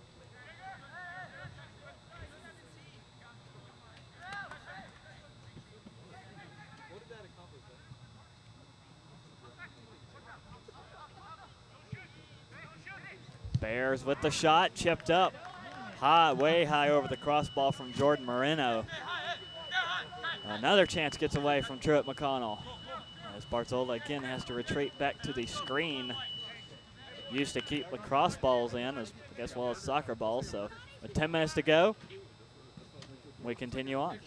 Bears with the shot, chipped up high, way high over the crossbar from Jordan Moreno. Another chance gets away from Truett McConnell as Barzola again has to retreat back to the screen. Used to keep lacrosse balls in as well as soccer balls. So with 10 minutes to go, we continue on.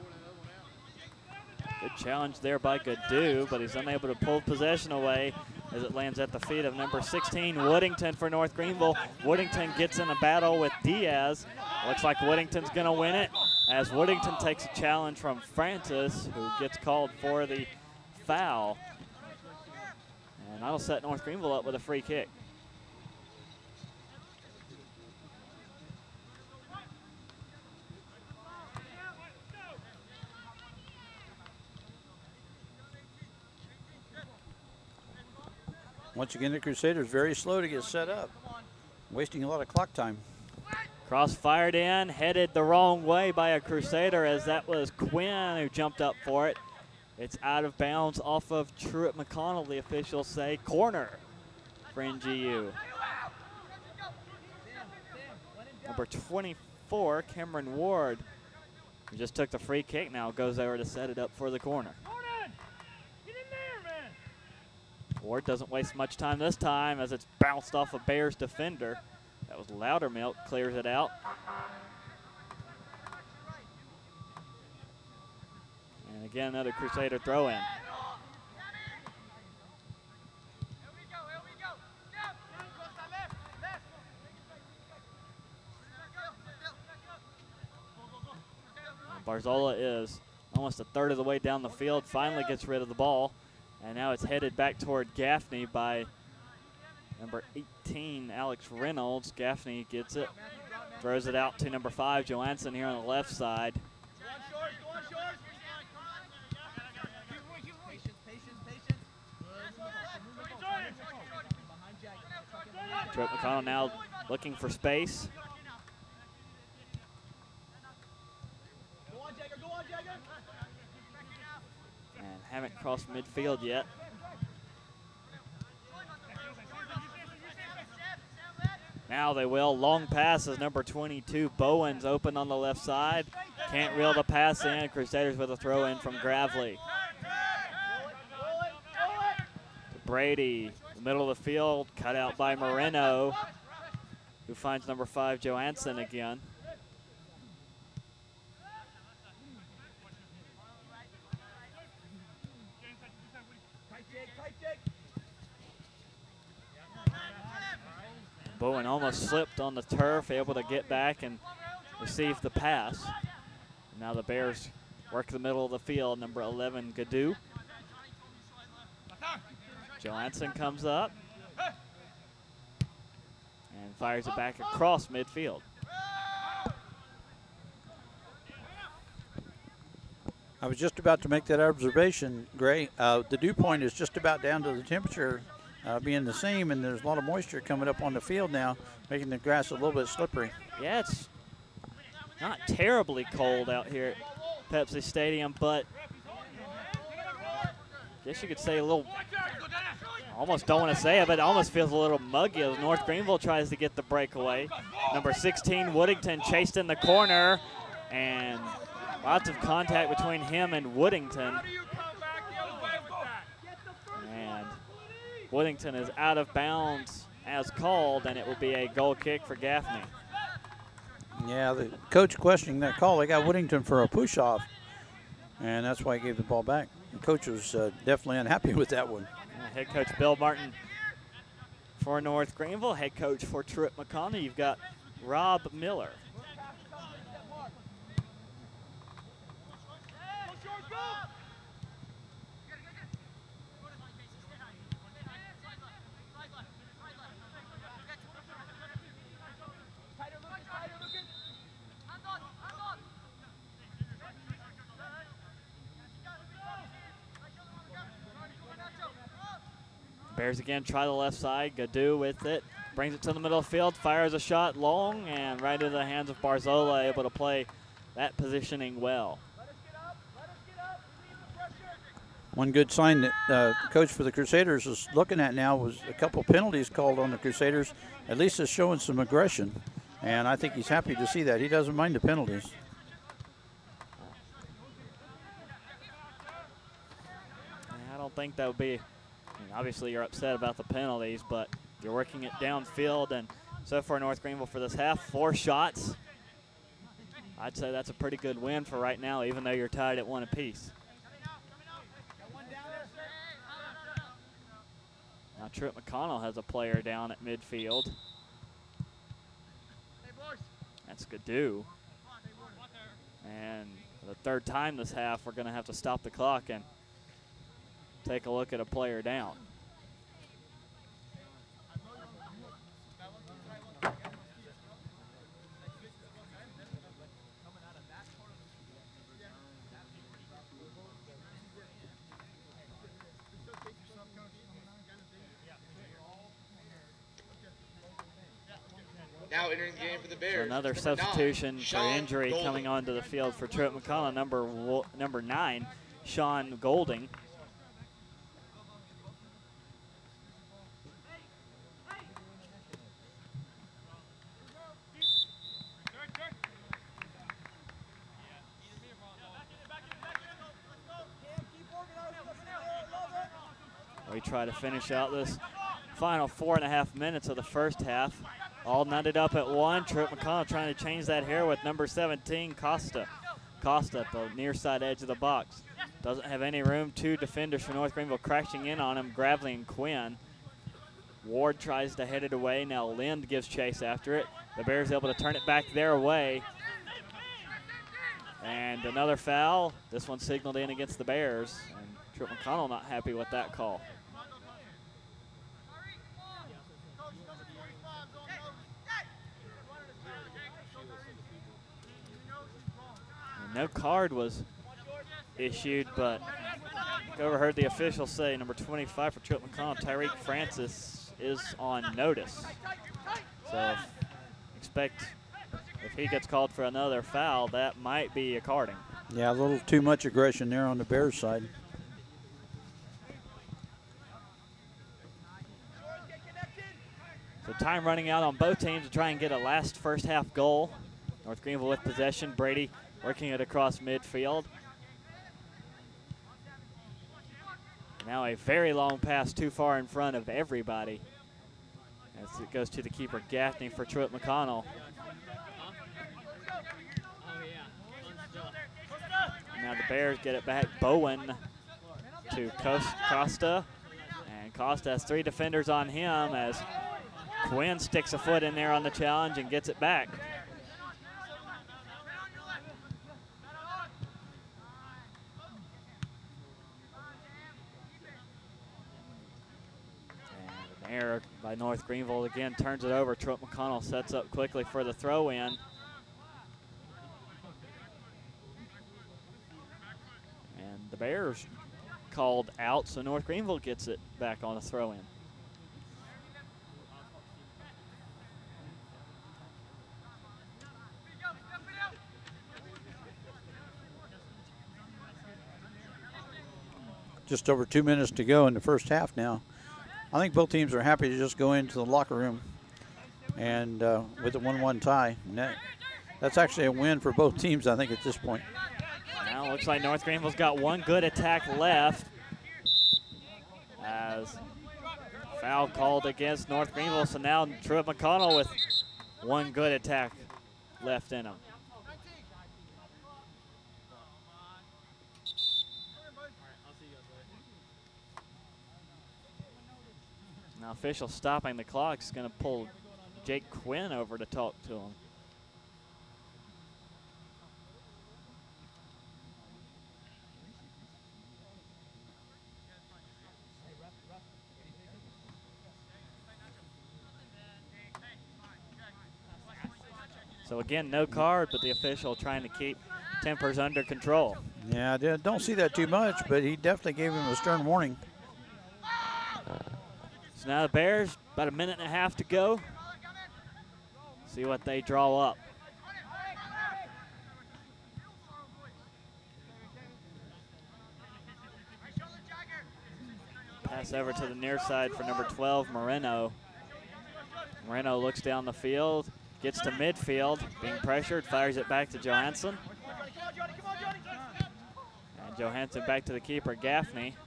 Good challenge there by Gaddu, but he's unable to pull possession away as it lands at the feet of number 16, Woodington for North Greenville. Woodington gets in a battle with Diaz. Looks like Woodington's going to win it as Woodington takes a challenge from Francis, who gets called for the foul. And that'll set North Greenville up with a free kick. Once again, the Crusaders very slow to get set up, wasting a lot of clock time. Cross fired in, headed the wrong way by a Crusader, as that was Quinn who jumped up for it. It's out of bounds off of Truett McConnell, the officials say. Corner for NGU. Number 24, Cameron Ward, who just took the free kick, now goes over to set it up for the corner. Ward doesn't waste much time this time as it's bounced off a Bears defender. That was Loudermilk, clears it out. And again, another Crusader throw in. Barzola is almost a third of the way down the field, finally gets rid of the ball. And now it's headed back toward Gaffney by number 18, Alex Reynolds. Gaffney gets it, throws it out to number 5, Johansson here on the left side. Truett McConnell now looking for space. And haven't crossed midfield yet. Now they will. Long pass as number 22, Bowens, open on the left side. Can't reel the pass in. Crusaders with a throw in from Gravely. To Brady, the middle of the field, cut out by Moreno, who finds number 5, Johansson again. Bowen almost slipped on the turf, able to get back and receive the pass. Now the Bears work the middle of the field, number 11, Gadou. Johansson comes up and fires it back across midfield. I was just about to make that observation, Gray. The dew point is just about down to the temperature being the same, and there's a lot of moisture coming up on the field now, making the grass a little bit slippery. Yeah, it's not terribly cold out here at Pepsi Stadium, but I guess you could say a little, almost don't want to say it, but it almost feels a little muggy as North Greenville tries to get the breakaway. Number 16, Woodington, chased in the corner, and lots of contact between him and Woodington. And Woodington is out of bounds as called, and it will be a goal kick for Gaffney. Yeah, the coach questioning that call. They got Woodington for a push-off, and that's why he gave the ball back. The coach was definitely unhappy with that one. Head coach Bill Martin for North Greenville. Head coach for Truett McConnell, you've got Rob Miller. Bears again try the left side. Gadou with it. Brings it to the middle of the field. Fires a shot long and right into the hands of Barzola, able to play that positioning well. One good sign that the coach for the Crusaders is looking at now was a couple penalties called on the Crusaders. At least it's showing some aggression, and I think he's happy to see that. He doesn't mind the penalties. I don't think that would be, obviously you're upset about the penalties, but you're working it downfield, and so far North Greenville for this half, 4 shots. I'd say that's a pretty good win for right now, even though you're tied at 1 apiece. Now Truett McConnell has a player down at midfield. That's Gadoo. And for the third time this half, we're going to have to stop the clock and take a look at a player down. Now entering the game for the Bears. So another substitution for injury coming onto the field for Truett McConnell, number 9, Sean Golding. We try to finish out this final 4.5 minutes of the first half. All knotted up at 1. Truett McConnell trying to change that here with number 17, Costa. Costa at the near side edge of the box. Doesn't have any room. 2 defenders for North Greenville crashing in on him, Gravely and Quinn. Ward tries to head it away. Now Lind gives chase after it. The Bears able to turn it back their way. And another foul. This one signaled in against the Bears. And Truett McConnell not happy with that call. No card was issued, but I overheard the official say number 25 for Truett McConnell, Tyreek Francis, is on notice. So expect if he gets called for another foul, that might be a carding. Yeah, a little too much aggression there on the Bears side. So time running out on both teams to try and get a last first half goal. North Greenville with possession. Brady working it across midfield. Now a very long pass too far in front of everybody as it goes to the keeper Gaffney for Truett McConnell. Now the Bears get it back. Bowen to Costa. And Costa has 3 defenders on him as Quinn sticks a foot in there on the challenge and gets it back. Error by North Greenville again, turns it over. Truett McConnell sets up quickly for the throw in. And the Bears called out, so North Greenville gets it back on a throw in. Just over 2 minutes to go in the first half now. I think both teams are happy to just go into the locker room and with a 1-1 tie. And that's actually a win for both teams, I think, at this point. Now it looks like North Greenville's got one good attack left as foul called against North Greenville. So now Truett McConnell with one good attack left in him. Now official stopping the clock is going to pull Jake Quinn over to talk to him. So again, no card, but the official trying to keep tempers under control. Yeah, I don't see that too much, but he definitely gave him a stern warning. So now the Bears, about a minute and a half to go. See what they draw up. Pass over to the near side for number 12, Moreno. Moreno looks down the field, gets to midfield, being pressured, fires it back to Johansson. And Johansson back to the keeper, Gaffney.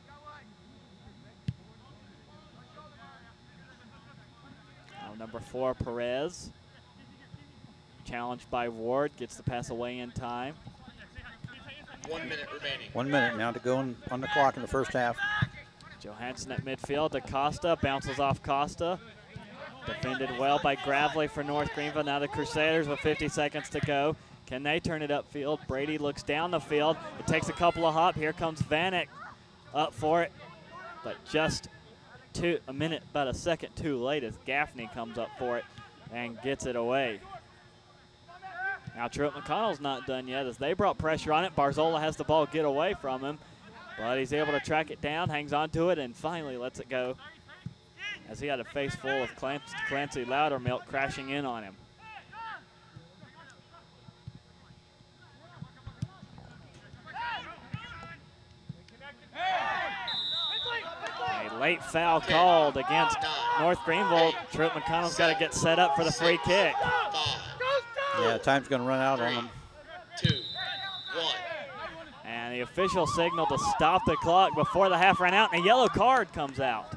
Now number 4, Perez. Challenged by Ward, gets the pass away in time. 1 minute remaining. 1 minute now to go on the clock in the first half. Johansson at midfield to Costa, bounces off Costa. Defended well by Gravely for North Greenville. Now the Crusaders with 50 seconds to go. Can they turn it upfield? Brady looks down the field. It takes a couple of hops. Here comes Vanek up for it, but just about a second too late as Gaffney comes up for it and gets it away. Now Truett McConnell's not done yet as they brought pressure on it. Barzola has the ball get away from him, but he's able to track it down, hangs on to it, and finally lets it go as he had a face full of Clancy Loudermilk crashing in on him. A late foul called against North Greenville. Truett McConnell's got to get set up for the free kick. Yeah, time's going to run out on them. 2, 1. And the official signal to stop the clock before the half ran out, and a yellow card comes out.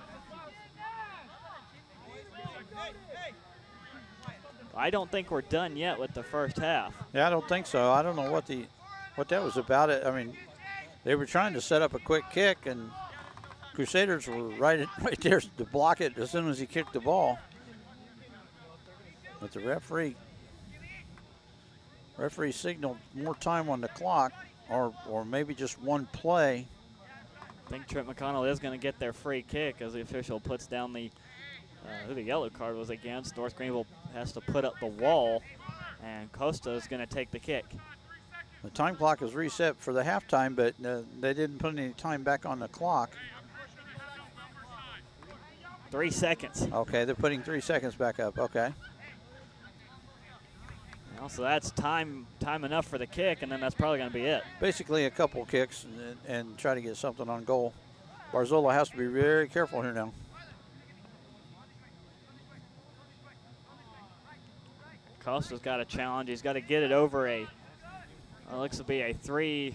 I don't think we're done yet with the first half. Yeah, I don't think so. I don't know what that was about. I mean, they were trying to set up a quick kick, and Crusaders were right there to block it as soon as he kicked the ball. But the referee signaled more time on the clock, or maybe just one play. I think Truett McConnell is going to get their free kick as the official puts down who the yellow card was against. North Greenville has to put up the wall, and Costa is going to take the kick. The time clock is reset for the halftime, but they didn't put any time back on the clock. 3 seconds. Okay, they're putting 3 seconds back up. Okay. Well, so that's time enough for the kick, and then that's probably going to be it. Basically a couple kicks and try to get something on goal. Barzola has to be very careful here now. Costa's got a challenge. He's got to get it over looks to be a 3.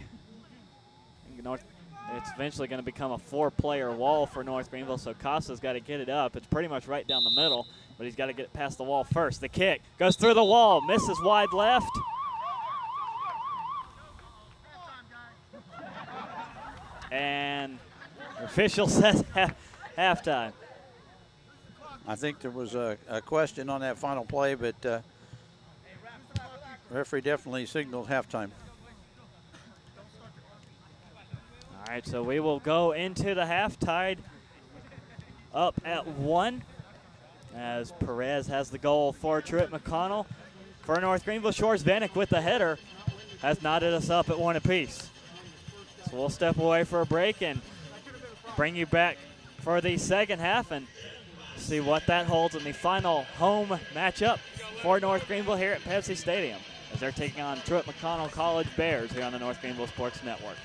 It's eventually going to become a 4-player wall for North Greenville, so Costa's got to get it up. It's pretty much right down the middle, but he's got to get it past the wall first. The kick goes through the wall, misses wide left. And the official says halftime. I think there was a question on that final play, but the referee definitely signaled halftime. All right, so we will go into the half tied up at 1 as Perez has the goal for Truett McConnell. For North Greenville Shores, Vanek with the header has knotted us up at 1 apiece. So we'll step away for a break and bring you back for the second half and see what that holds in the final home matchup for North Greenville here at Pepsi Stadium as they're taking on Truett McConnell College Bears here on the North Greenville Sports Network.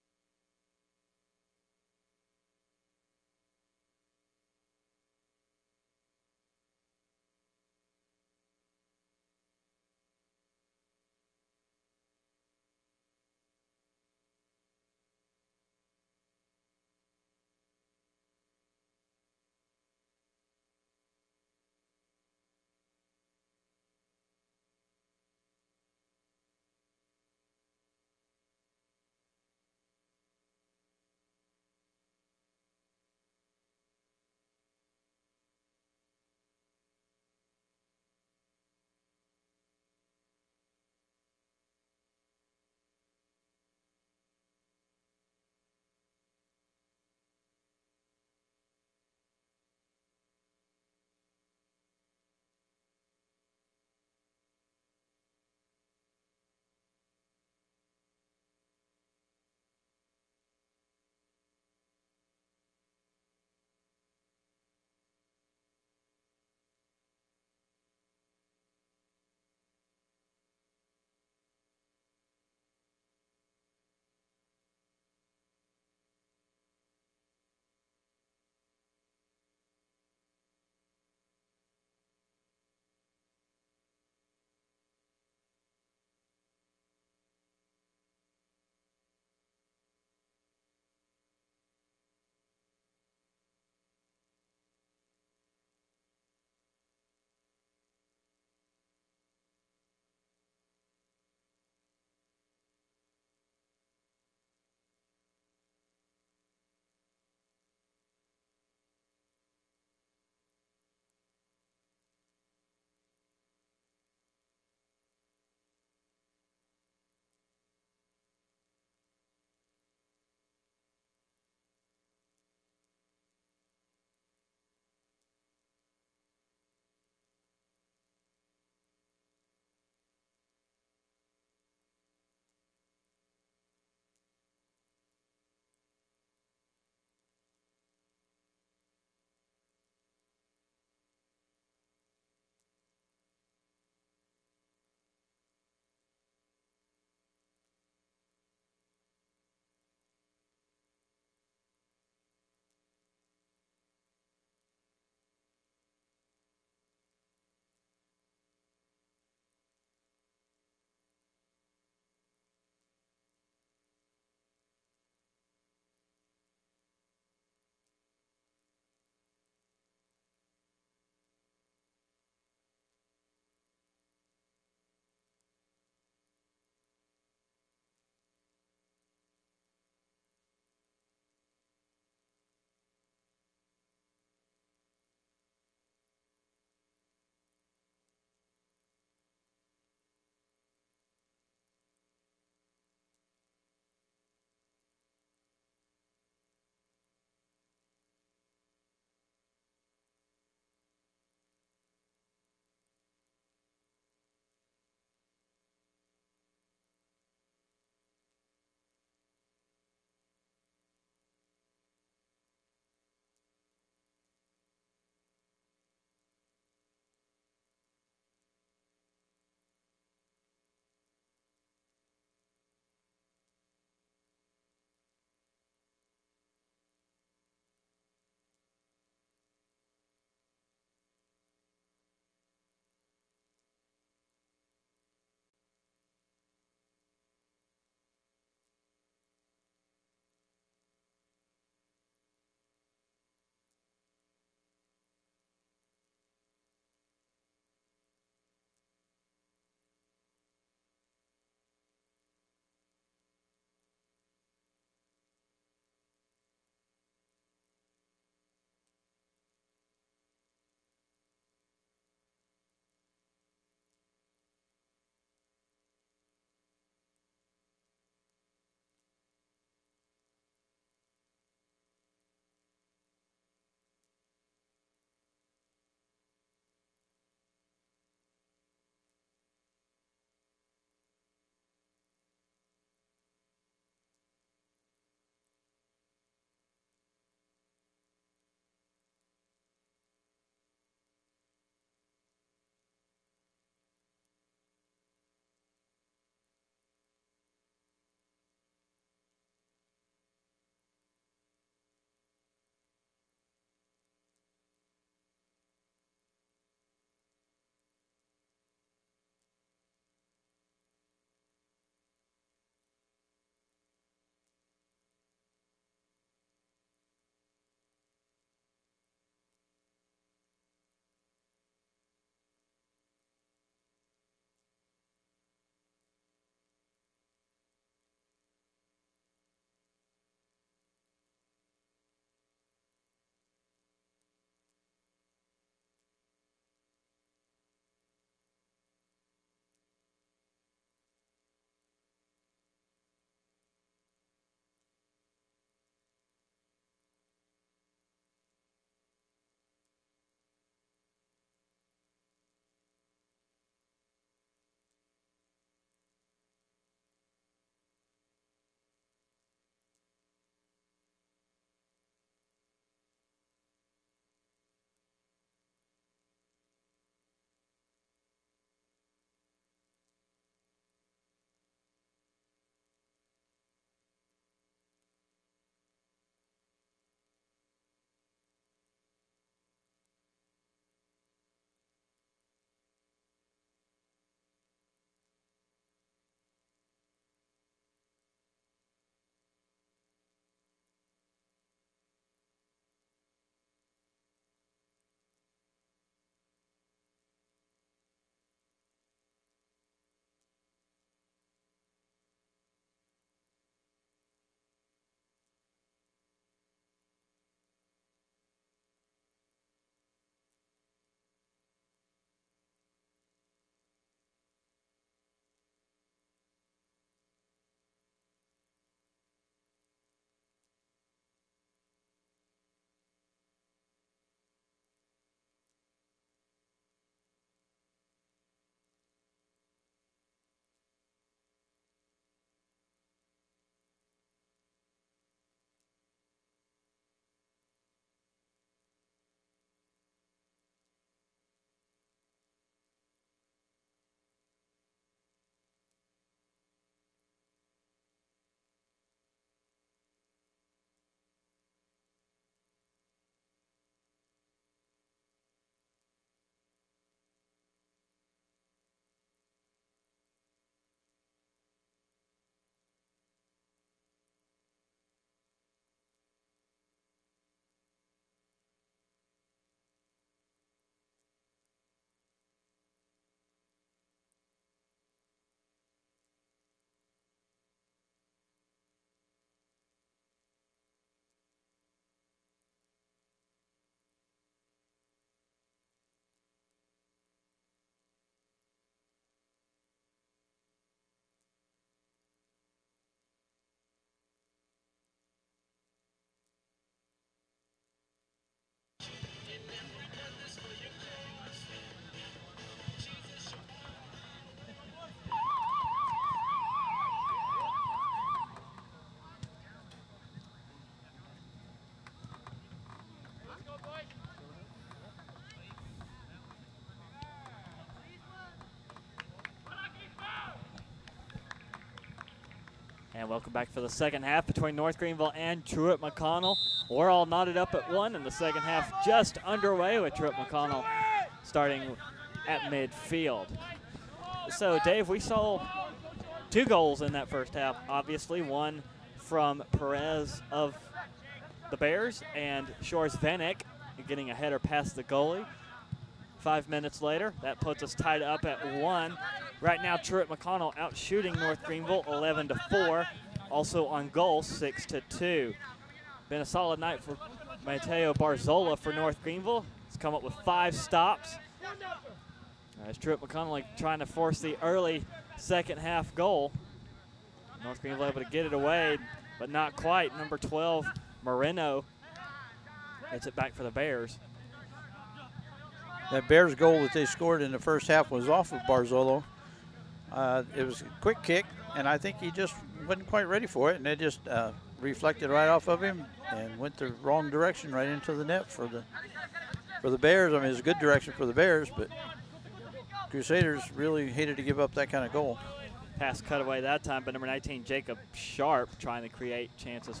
And welcome back for the second half between North Greenville and Truett McConnell. We're all knotted up at 1 in the second half, just underway with Truett McConnell starting at midfield. So, Dave, we saw 2 goals in that first half, obviously. One from Perez of the Bears and Shores Vanek getting a header past the goalie. 5 minutes later, that puts us tied up at 1. Right now, Truett McConnell out shooting North Greenville 11-4. Also on goal, 6-2. Been a solid night for Mateo Barzola for North Greenville. He's come up with 5 stops. As Truett McConnell trying to force the early second half goal. North Greenville able to get it away, but not quite. Number 12, Moreno, gets it back for the Bears. That Bears goal that they scored in the first half was off of Barzolo. It was a quick kick, and I think he just wasn't quite ready for it, and it just reflected right off of him and went the wrong direction right into the net for the Bears. I mean, it's a good direction for the Bears, but Crusaders really hated to give up that kind of goal. Pass cut away that time, but number 19, Jacob Sharp, trying to create a chance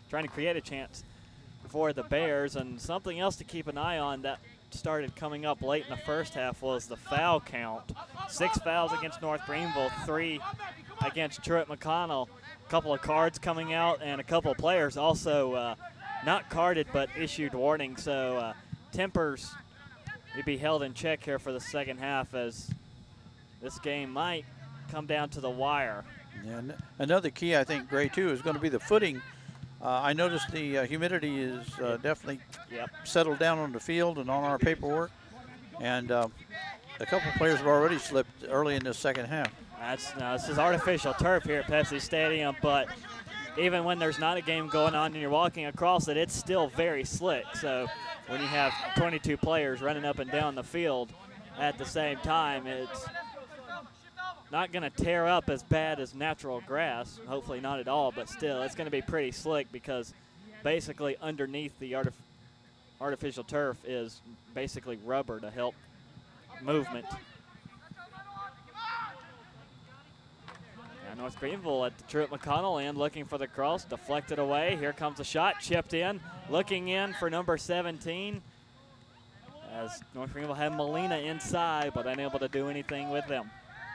for the Bears. And something else to keep an eye on that started coming up late in the first half was the foul count. 6 fouls against North Greenville, 3 against Truett McConnell. A couple of cards coming out, and a couple of players also not carded but issued warnings. So tempers will be held in check here for the second half, as this game might come down to the wire. And another key, I think, Gray, too, is going to be the footing. I noticed the humidity is definitely settled down on the field and on our paperwork. And a couple players have already slipped early in the second half. This is artificial turf here at Pepsi Stadium, but even when there's not a game going on and you're walking across it, it's still very slick. So when you have 22 players running up and down the field at the same time, it's not going to tear up as bad as natural grass, hopefully not at all, but still it's going to be pretty slick because basically underneath the artificial turf is basically rubber to help movement. Now North Greenville at the Truett McConnell end, looking for the cross, deflected away. Here comes a shot, chipped in, looking in for number 17. As North Greenville had Molina inside, but unable to do anything with them.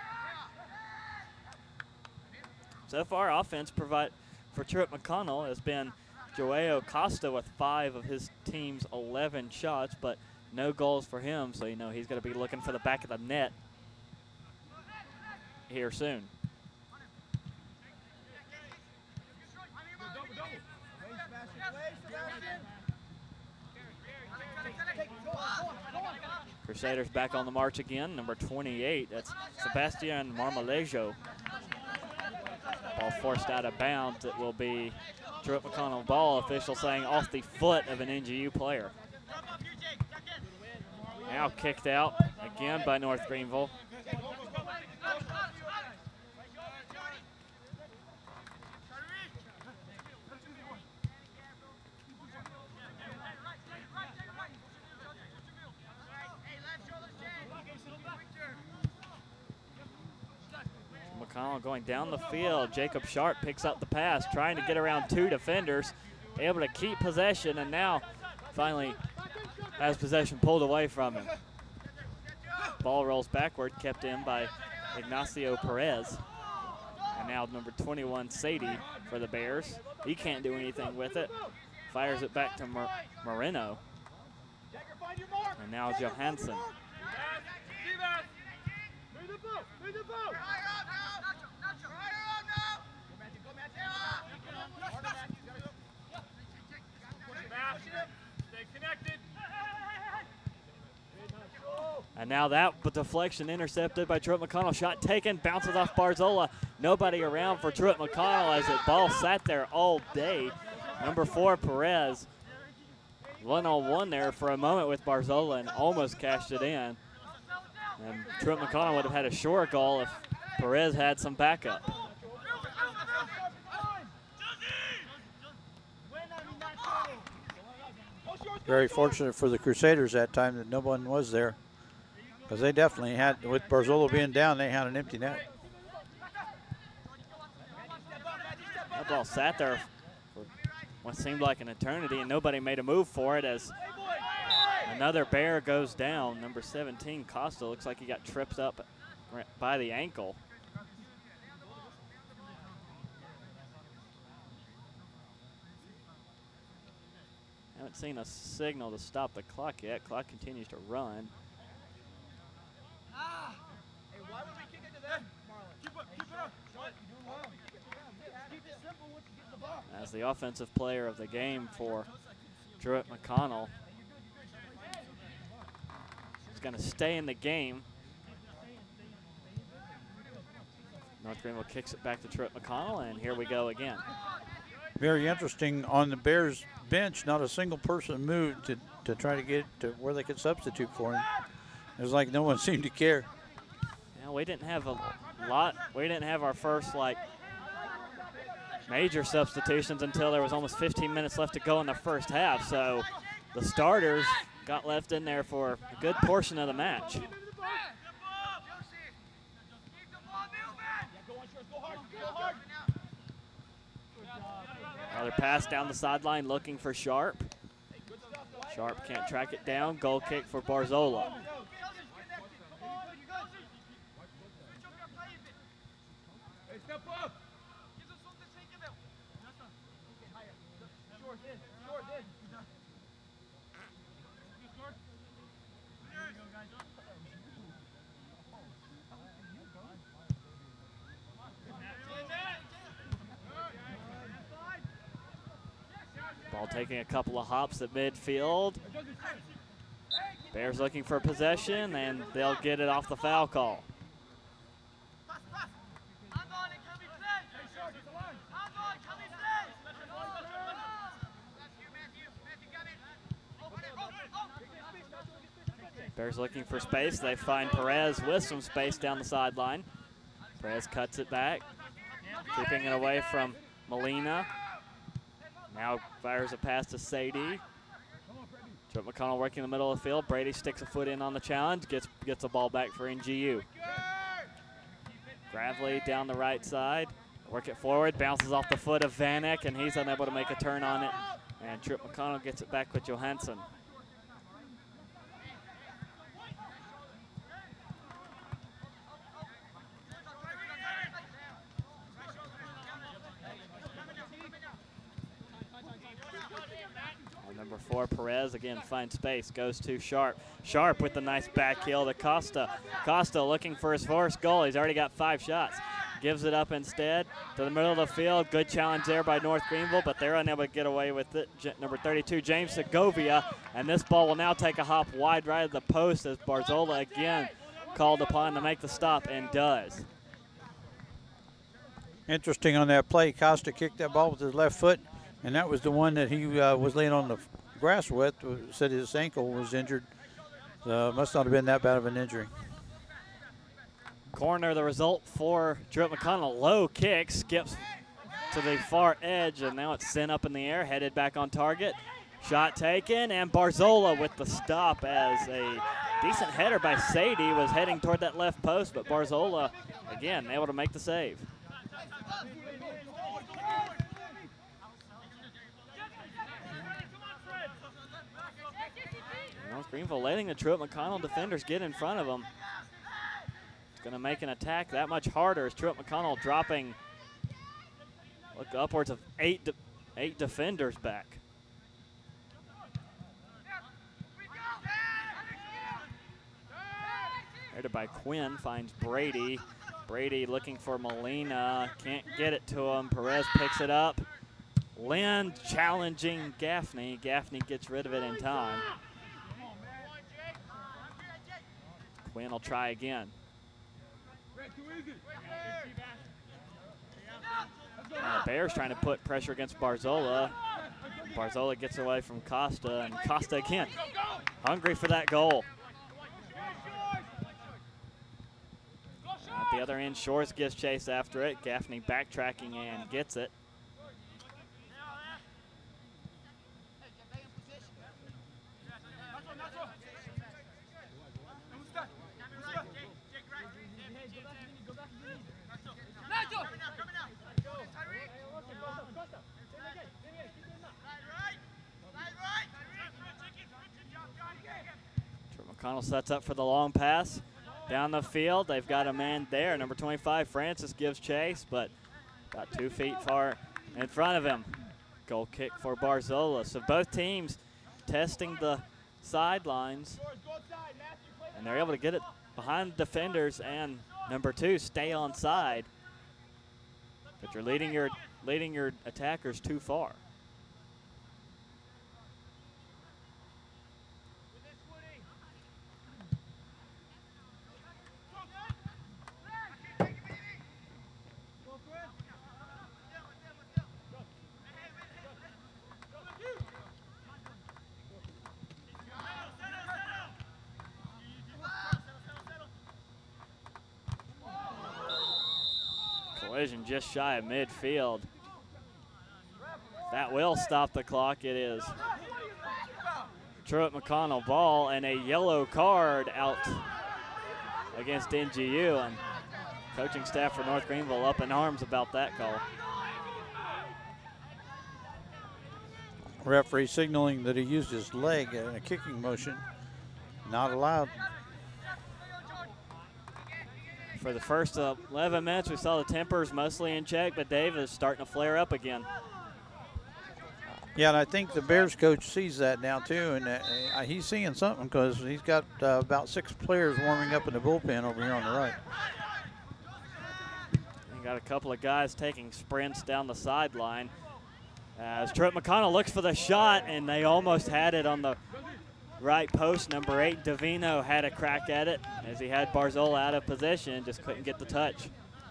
So far, offense for Truett McConnell has been Joao Costa with 5 of his team's 11 shots, but no goals for him. So, he's going to be looking for the back of the net here soon. Crusaders back on the march again, number 28. That's Sebastian Marmolejo. Ball forced out of bounds. It will be Truett McConnell ball, official saying off the foot of an NGU player. Now kicked out again by North Greenville. McConnell going down the field. Jacob Sharp picks up the pass, trying to get around 2 defenders, able to keep possession, and now finally has possession pulled away from him. Ball rolls backward, kept in by Ignacio Perez. And now number 21, Sadie, for the Bears. He can't do anything with it. Fires it back to Moreno. And now Johansson. And now that deflection intercepted by Truett McConnell. Shot taken, bounces off Barzola. Nobody around for Truett McConnell as the ball sat there all day. Number 4, Perez. One-on-one there for a moment with Barzola and almost cashed it in. And Truett McConnell would have had a sure goal if Perez had some backup. Very fortunate for the Crusaders that time that no one was there, because they definitely had, with Barzola being down, they had an empty net. That ball sat there for what seemed like an eternity, and nobody made a move for it as another Bear goes down. Number 17, Costa, looks like he got tripped up by the ankle. Haven't seen a signal to stop the clock yet. Clock continues to run. Hey, why would we kick it to them, Marlon? Keep it up. You're doing well. Keep it simple once you get the ball. As the offensive player of the game for Truett McConnell. He's going to stay in the game. North Greenville kicks it back to Truett McConnell, and here we go again. Very interesting. On the Bears bench, not a single person moved to try to get to where they could substitute for him. It was like no one seemed to care. Yeah, we didn't have a lot. We didn't have our first major substitutions until there was almost 15 minutes left to go in the first half. So the starters got left in there for a good portion of the match. Another pass down the sideline looking for Sharp. Sharp can't track it down. Goal kick for Barzola. Ball taking a couple of hops at midfield. Bears looking for possession, and they'll get it off the foul call. Bears looking for space. They find Perez with some space down the sideline. Perez cuts it back, keeping it away from Molina. Now fires a pass to Sadie. Truett McConnell working in the middle of the field. Brady sticks a foot in on the challenge, gets the ball back for NGU. Gravely down the right side. Work it forward, bounces off the foot of Vanek, and he's unable to make a turn on it. And Truett McConnell gets it back with Johansson. Number 4, Perez, again, finds space, goes to Sharp. Sharp with the nice back heel to Costa. Costa looking for his first goal. He's already got 5 shots. Gives it up instead to the middle of the field. Good challenge there by North Greenville, but they're unable to get away with it. Number 32, James Segovia, and this ball will now take a hop wide right of the post as Barzola again called upon to make the stop, and does. Interesting on that play, Costa kicked that ball with his left foot, and that was the one that he was laying on the grass with. Said his ankle was injured. So must not have been that bad of an injury. Corner, the result for Truett McConnell. Low kick, skips to the far edge, and now it's sent up in the air, headed back on target. Shot taken, and Barzola with the stop as a decent header by Sadie was heading toward that left post, but Barzola, again, able to make the save. North Greenville letting the Truett McConnell defenders get in front of them. It's going to make an attack that much harder as Truett McConnell dropping upwards of eight defenders back. Headed by Quinn, finds Brady. Brady looking for Molina, can't get it to him. Perez picks it up. Lynn challenging Gaffney. Gaffney gets rid of it in time. Quinn will try again. The Bears trying to put pressure against Barzola. Barzola gets away from Costa, and Costa again hungry for that goal. At the other end, Shores gives chase after it. Gaffney backtracking and gets it. McConnell sets up for the long pass. Down the field, they've got a man there. Number 25, Francis, gives chase, but about 2 feet far in front of him. Goal kick for Barzola. So both teams testing the sidelines, and they're able to get it behind the defenders, and number 2 stay on side. But you're leading your attackers too far. Collision just shy of midfield. That will stop the clock. It is Truett McConnell ball and a yellow card out against NGU, and coaching staff for North Greenville up in arms about that call. Referee signaling that he used his leg in a kicking motion. Not allowed. For the first 11 minutes, we saw the tempers mostly in check, but Dave is starting to flare up again. Yeah, and I think the Bears coach sees that now too, and he's seeing something because he's got about 6 players warming up in the bullpen over here on the right. You got a couple of guys taking sprints down the sideline. As Truett McConnell looks for the shot, and they almost had it on the right post. Number 8, Davino, had a crack at it as he had Barzola out of position, just couldn't get the touch.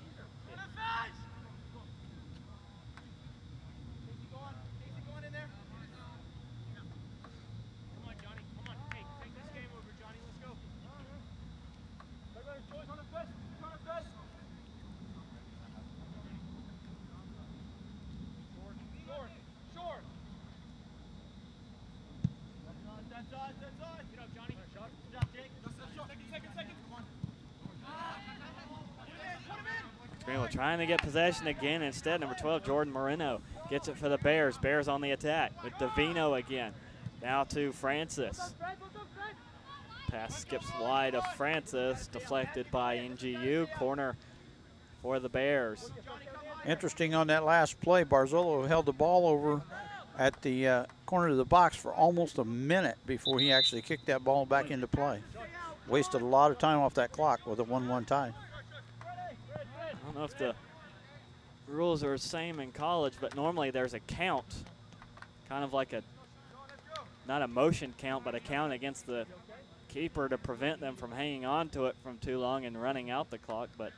Greenville trying to get possession again. Instead, number 12, Jordan Moreno, gets it for the Bears. Bears on the attack with Davino again. Now to Francis. Pass skips wide of Francis, deflected by NGU. Corner for the Bears. Interesting on that last play, Barzola held the ball over at the corner of the box for almost a minute before he actually kicked that ball back into play. Wasted a lot of time off that clock with a 1-1 tie. I don't know if the rules are the same in college, but normally there's a count, kind of like not a motion count, but a count against the keeper to prevent them from hanging on to it from too long and running out the clock, but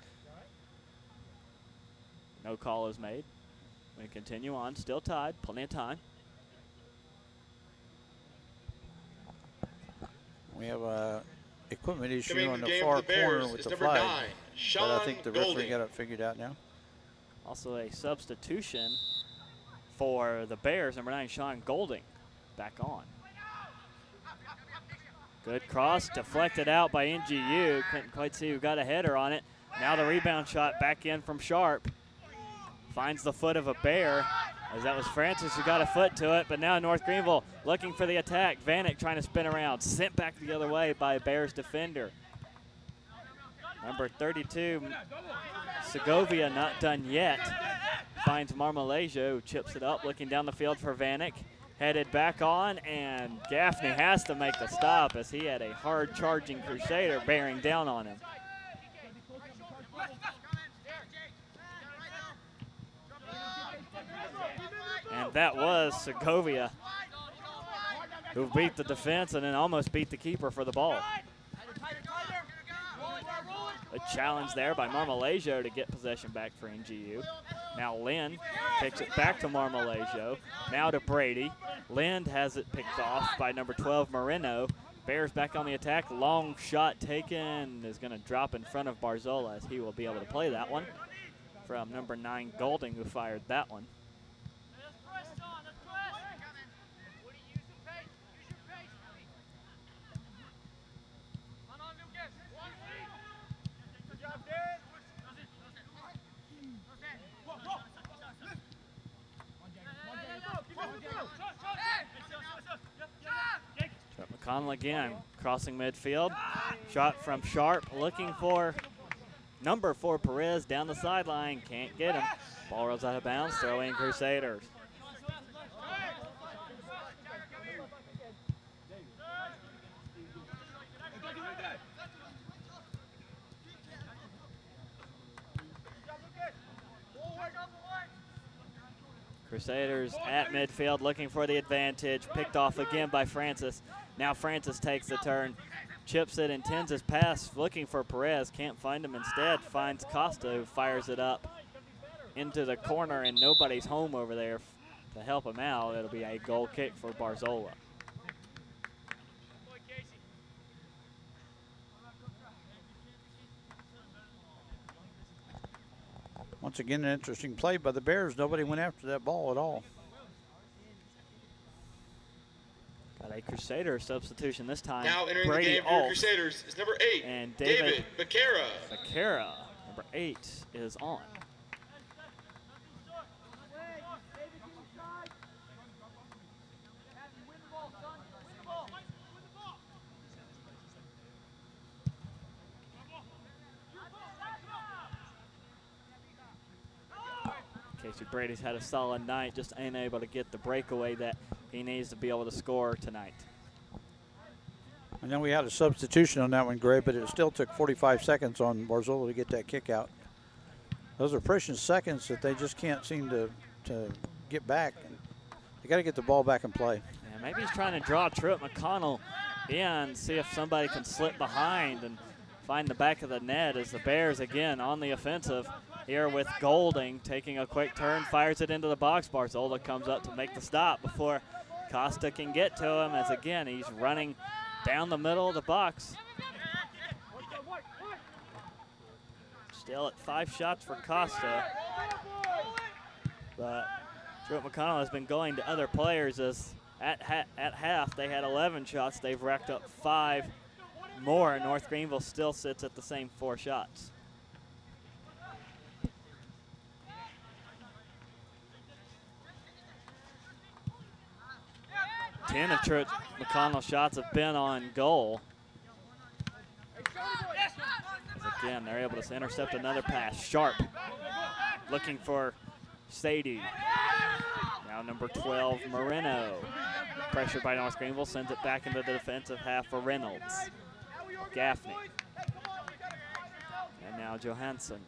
no call is made. We continue on, still tied, plenty of time. We have a equipment issue Coming on the the game far for the Bears corner with is the number flag, 9, but I think the referee Golding. got it figured out now. Also a substitution for the Bears, number 9, Sean Golding, back on. Good cross, deflected out by NGU. Couldn't quite see who got a header on it. Now the rebound shot back in from Sharp. Finds the foot of a Bear, as that was Francis who got a foot to it, but now North Greenville looking for the attack. Vanek trying to spin around, sent back the other way by a Bears defender. Number 32, Segovia, not done yet. Finds Marmolejo, who chips it up, looking down the field for Vanek. Headed back on, and Gaffney has to make the stop as he had a hard-charging Crusader bearing down on him. And that was Segovia, who beat the defense and then almost beat the keeper for the ball. A challenge there by Marmolejo to get possession back for NGU. Now Lind picks it back to Marmolejo. Now to Brady. Lind has it picked off by number 12, Moreno. Bears back on the attack. Long shot taken, is going to drop in front of Barzola as he will be able to play that one from number 9, Golding, who fired that one. McConnell again, crossing midfield. Shot from Sharp, looking for number 4 Perez down the sideline. Can't get him. Ball rolls out of bounds, throw in Crusaders. Crusaders at midfield looking for the advantage. Picked off again by Francis. Now Francis takes the turn, chips it, intends his pass, looking for Perez. Can't find him. Instead finds Costa, who fires it up into the corner, and nobody's home over there to help him out. It'll be a goal kick for Barzola. Once again, an interesting play by the Bears. Nobody went after that ball at all. Got a Crusader substitution this time. Now entering Brady the game for Crusaders is number 8, and David Becerra. Becerra, number 8, is on. Casey Brady's had a solid night, just ain't able to get the breakaway that he needs to be able to score tonight. I know we had a substitution on that one, Gray, but it still took 45 seconds on Barzola to get that kick out. Those are precious seconds that they just can't seem to get back. They got to get the ball back in play. Yeah, maybe he's trying to draw Truett McConnell in, see if somebody can slip behind and find the back of the net, as the Bears again on the offensive here with Golding taking a quick turn, fires it into the box. Barzola comes up to make the stop before Costa can get to him, as again he's running down the middle of the box. Still at 5 shots for Costa, but Truett McConnell has been going to other players, as at half they had 11 shots. They've racked up 5 more, and North Greenville still sits at the same 4 shots. 10 of Truett McConnell's shots have been on goal. As again, they're able to intercept another pass. Sharp looking for Sadie. Now number 12, Moreno. Pressured by North Greenville, sends it back into the defensive half for Reynolds. Gaffney. And now Johansson.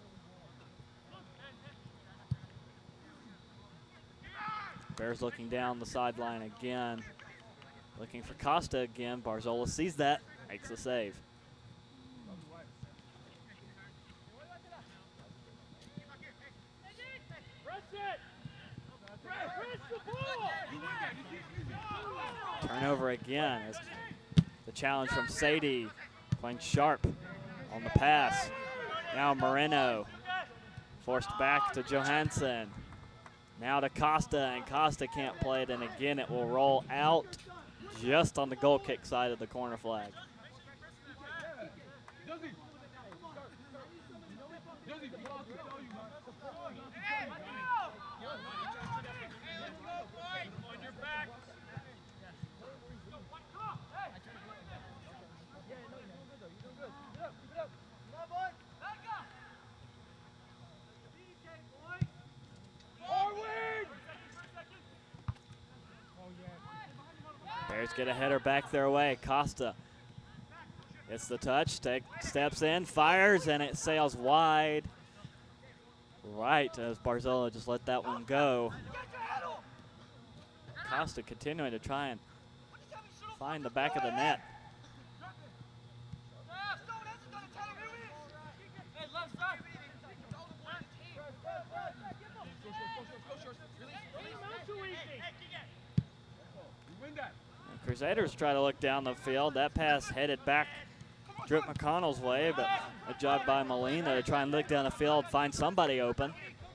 Bears looking down the sideline again. Looking for Costa again. Barzola sees that, makes the save. Turnover again as the challenge from Sadie. Finds Sharp on the pass. Now Moreno forced back to Johansson. Now to Costa, and Costa can't play it, and again it will roll out just on the goal kick side of the corner flag. Bears get a header back their way. Costa gets the touch, steps in, fires, and it sails wide. Right as Barzola just let that one go. Costa continuing to try and find the back of the net. Crusaders try to look down the field. That pass headed back Truett McConnell's way, but a job by Molina to try and look down the field, find somebody open.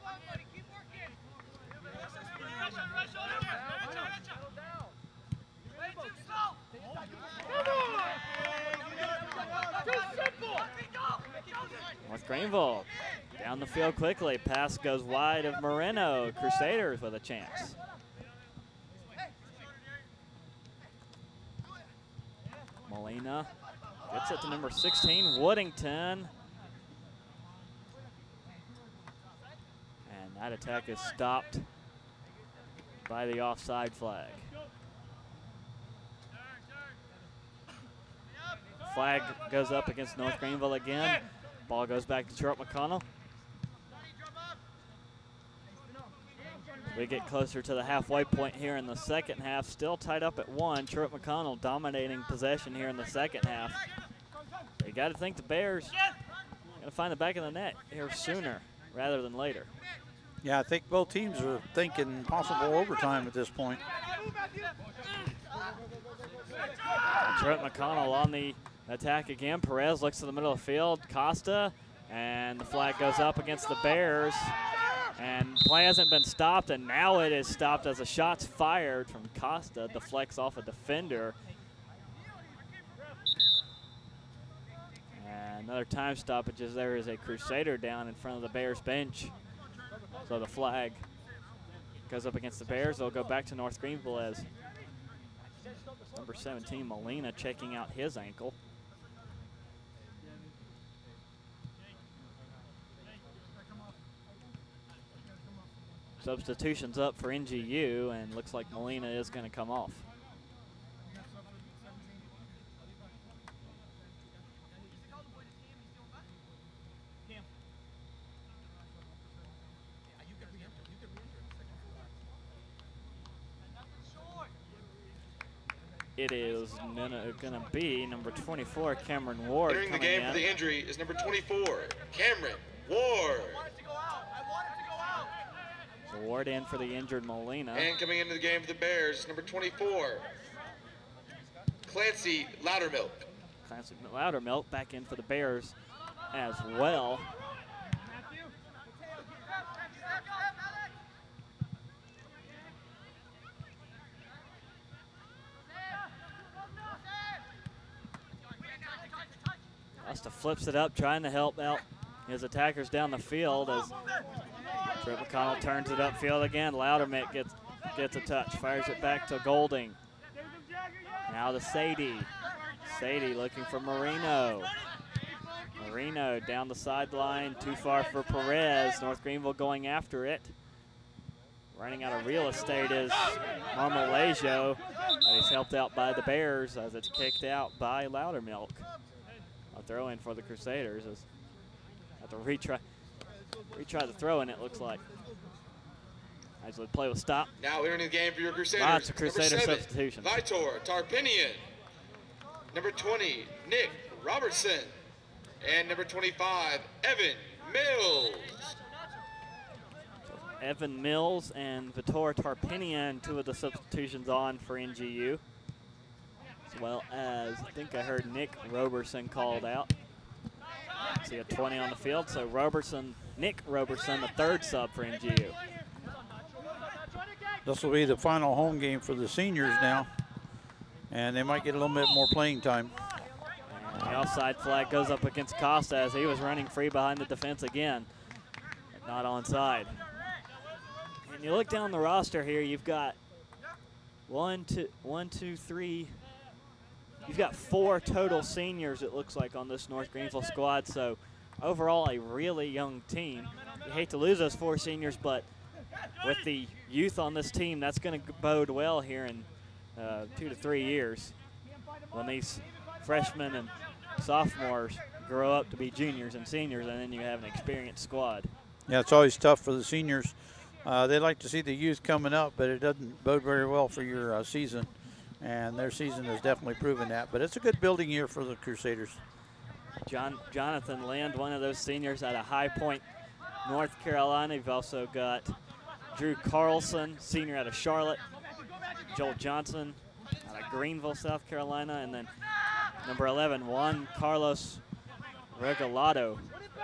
North Greenville down the field quickly. Pass goes wide of Moreno. Crusaders with a chance. Molina gets it to number 16, Woodington. And that attack is stopped by the offside flag. Flag goes up against North Greenville again. Ball goes back to Truett McConnell. We get closer to the halfway point here in the second half. Still tied up at 1. Truett McConnell dominating possession here in the second half. You got to think the Bears going to find the back of the net here sooner rather than later. Yeah, I think both teams are thinking possible overtime at this point. Truett McConnell on the attack again. Perez looks to the middle of the field. Costa, and the flag goes up against the Bears. And play hasn't been stopped, and now it is stopped as a shot's fired from Costa, deflects off a defender. And another time stoppage as there is a Crusader down in front of the Bears bench. So the flag goes up against the Bears. They'll go back to North Greenville as number 17, Molina, checking out his ankle. Substitutions up for NGU, and looks like Molina is going to come off. It is going to be number 24, Cameron Ward. Entering the game for the injury is number 24, Cameron Ward. So Ward in for the injured Molina. And coming into the game for the Bears, number 24, Clancy Loudermilk. Clancy Loudermilk back in for the Bears as well. Costa flips it up, trying to help out his attackers down the field as Truett McConnell turns it upfield again. Loudermilk gets a touch, fires it back to Golding. Now to Sadie. Sadie looking for Marino. Marino down the sideline, too far for Perez. North Greenville going after it. Running out of real estate is Marmolejo, but he's helped out by the Bears as it's kicked out by Loudermilk. A throw in for the Crusaders as have to retry the throw in, it looks like. As the play will stop. Now entering the game for your Crusaders. Lots of Crusader number 7, substitutions. Vitor Tarpinian. Number 20, Nick Robertson. And number 25, Evan Mills. Evan Mills and Vitor Tarpinian, 2 of the substitutions on for NGU. As well as, I think I heard Nick Roberson called out. See a 20 on the field, so Nick Roberson, the 3rd sub for NGU. This will be the final home game for the seniors now, and they might get a little bit more playing time. And the offside flag goes up against Costa as he was running free behind the defense again, but not onside. And you look down the roster here, you've got 1, 2, 3. You've got 4 total seniors, it looks like, on this North Greenville squad. So overall, a really young team. You hate to lose those 4 seniors, but with the youth on this team, that's going to bode well here in 2 to 3 years when these freshmen and sophomores grow up to be juniors and seniors, and then you have an experienced squad. Yeah, it's always tough for the seniors. They like to see the youth coming up, but it doesn't bode very well for your season. And their season has definitely proven that. But it's a good building year for the Crusaders. Jonathan Lind, one of those seniors out of High Point, North Carolina. You've also got Drew Carlson, senior out of Charlotte. Joel Johnson out of Greenville, South Carolina. And then number 11, Juan Carlos Regalado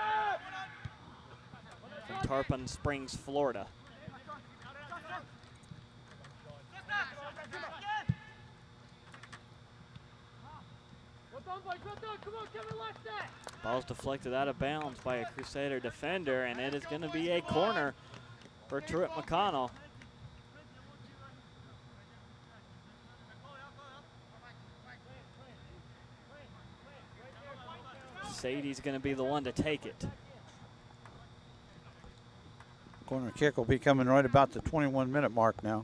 from Tarpon Springs, Florida. Ball's deflected out of bounds by a Crusader defender, and it is going to be a corner for Truett McConnell. Sadie's going to be the one to take it. Corner kick will be coming right about the 21-minute mark now.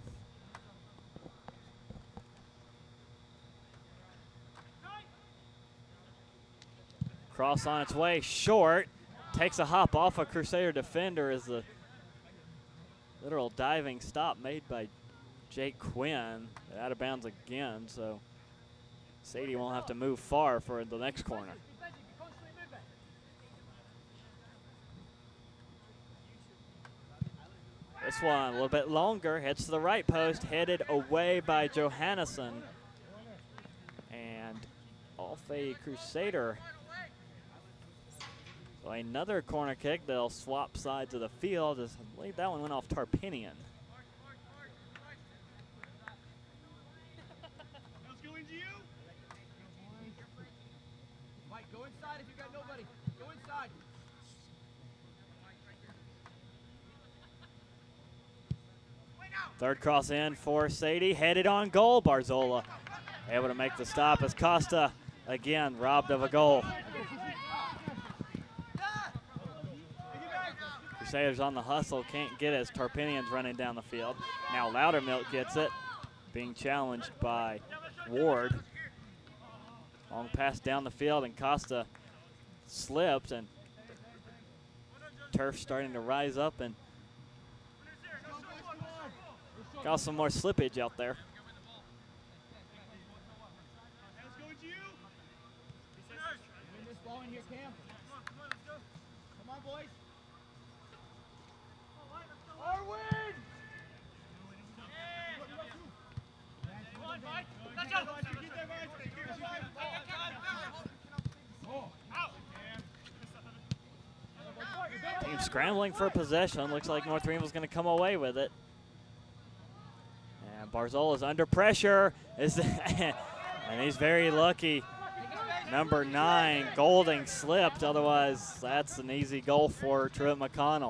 Cross on its way, short. Takes a hop off a Crusader defender as the literal diving stop made by Jake Quinn. Out of bounds again, so Sadie won't have to move far for the next corner. This one a little bit longer, hits the right post, headed away by Johannesson. And off a Crusader. So another corner kick. They'll swap sides of the field. I believe that one went off Tarpinian. Mike, go inside if you got nobody. Go inside. Third cross in for Sadie, headed on goal. Barzola able to make the stop as Costa again robbed of a goal. Crusaders on the hustle, can't get it as Tarpinian's running down the field. Now Loudermilk gets it, being challenged by Ward. Long pass down the field and Costa slips and turf starting to rise up and got some more slippage out there. Come on, boys. Team scrambling for possession. Looks like North Greenville's going to come away with it. And Barzola's under pressure. And he's very lucky. Number 9, Golding slipped. Otherwise, that's an easy goal for Truett McConnell.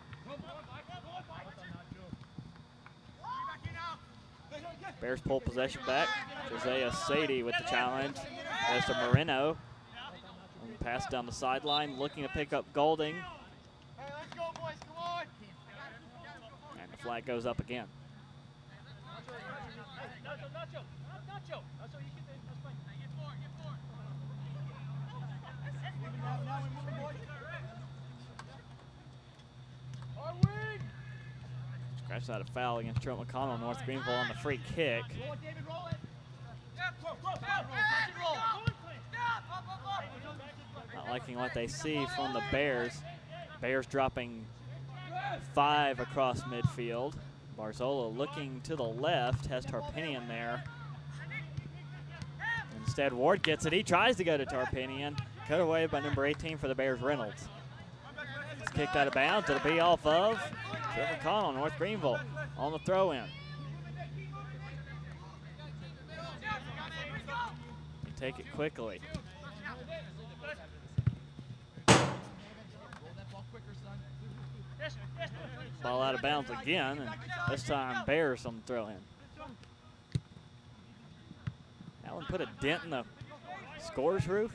Bears pull possession back. Josiah Sadie with the challenge. Goes to Moreno. Pass down the sideline, looking to pick up Golding. Hey, let's go, boys. Come on. And the flag goes up again. Nacho, you get there. That's fine. Get forward. Now we're moving, boys. Our wing. Scratched out a foul against Truett McConnell. North Greenville on the free kick. Roll it, David, roll it. Not liking what they see from the Bears. Bears dropping 5 across midfield. Barzola looking to the left, has Tarpinian there. Instead, Ward gets it. He tries to go to Tarpinian. Cut away by number 18 for the Bears, Reynolds. It's kicked out of bounds. It'll be off of Truett McConnell, North Greenville on the throw-in. They take it quickly. Ball out of bounds again, and this time Bears on the throw-in. That one put a dent in the scorer's roof.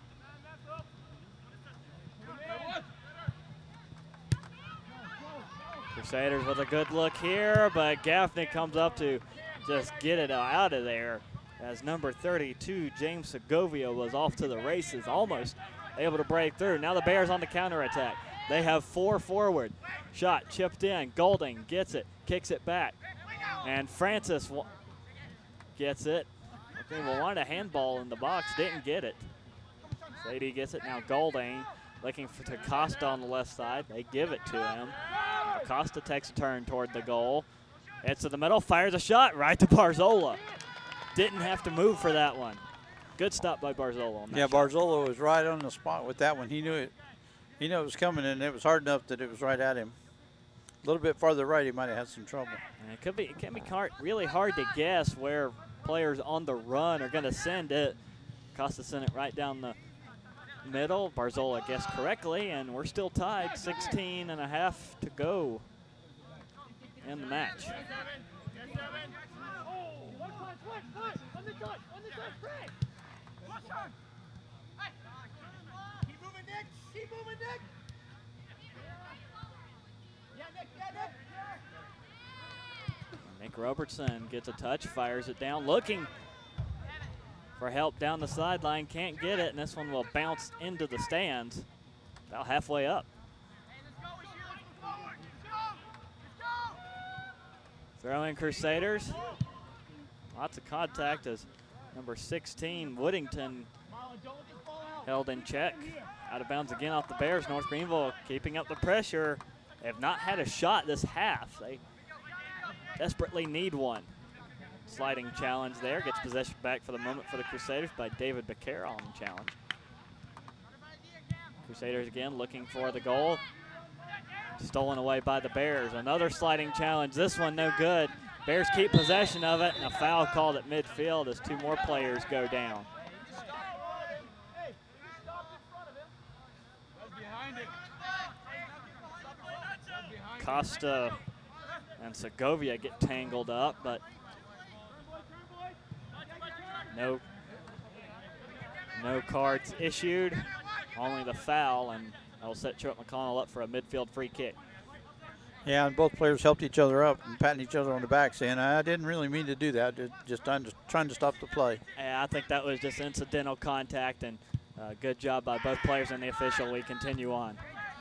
Crusaders with a good look here, but Gaffney comes up to just get it out of there as number 32, James Segovia, was off to the races, almost able to break through. Now the Bears on the counterattack. They have 4 forward. Shot chipped in. Golding gets it, kicks it back. And Francis gets it. Greenville wanted a handball in the box, didn't get it. Sadie gets it. Now Golding looking to Costa on the left side. They give it to him. Costa takes a turn toward the goal. It's to the middle, fires a shot right to Barzola. Didn't have to move for that one. Good stop by Barzola on that shot. Barzola was right on the spot with that one. He knew it. He knew it was coming, and it was hard enough that it was right at him. A little bit farther right, he might have had some trouble. And it can be really hard to guess where players on the run are going to send it. Costa sent it right down the middle. Barzola guessed correctly, and we're still tied. 16 and a half to go in the match. Nick Robertson gets a touch, fires it down, looking for help down the sideline, can't get it, and this one will bounce into the stands about halfway up. Throw-in Crusaders. Lots of contact as number 16, Woodington, held in check. Out of bounds again off the Bears. North Greenville keeping up the pressure. They have not had a shot this half. They desperately need one. Sliding challenge there. Gets possession back for the moment for the Crusaders by David Becerra on the challenge. Crusaders again looking for the goal. Stolen away by the Bears. Another sliding challenge. This one no good. Bears keep possession of it, and a foul called at midfield as two more players go down. Costa and Segovia get tangled up, but no cards issued, only the foul, and that will set Truett McConnell up for a midfield free kick. Yeah, and both players helped each other up and patting each other on the back, saying, I didn't really mean to do that, just trying to stop the play. Yeah, I think that was just incidental contact, and good job by both players and the official. We continue on.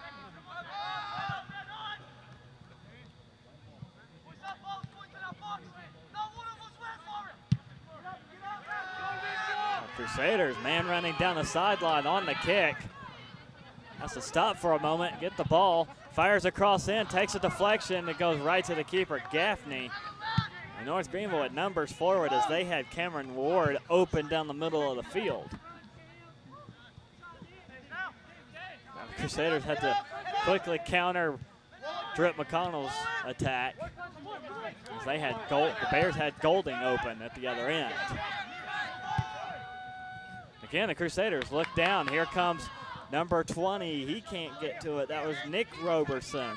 Crusaders, man running down the sideline on the kick. Has to stop for a moment, get the ball, fires across in, takes a deflection, it goes right to the keeper, Gaffney. And North Greenville at numbers forward as they had Cameron Ward open down the middle of the field. Now the Crusaders had to quickly counter Truett McConnell's attack as they had the Bears had Golding open at the other end. Again, the Crusaders look down. Here comes number 20. He can't get to it. That was Nick Roberson.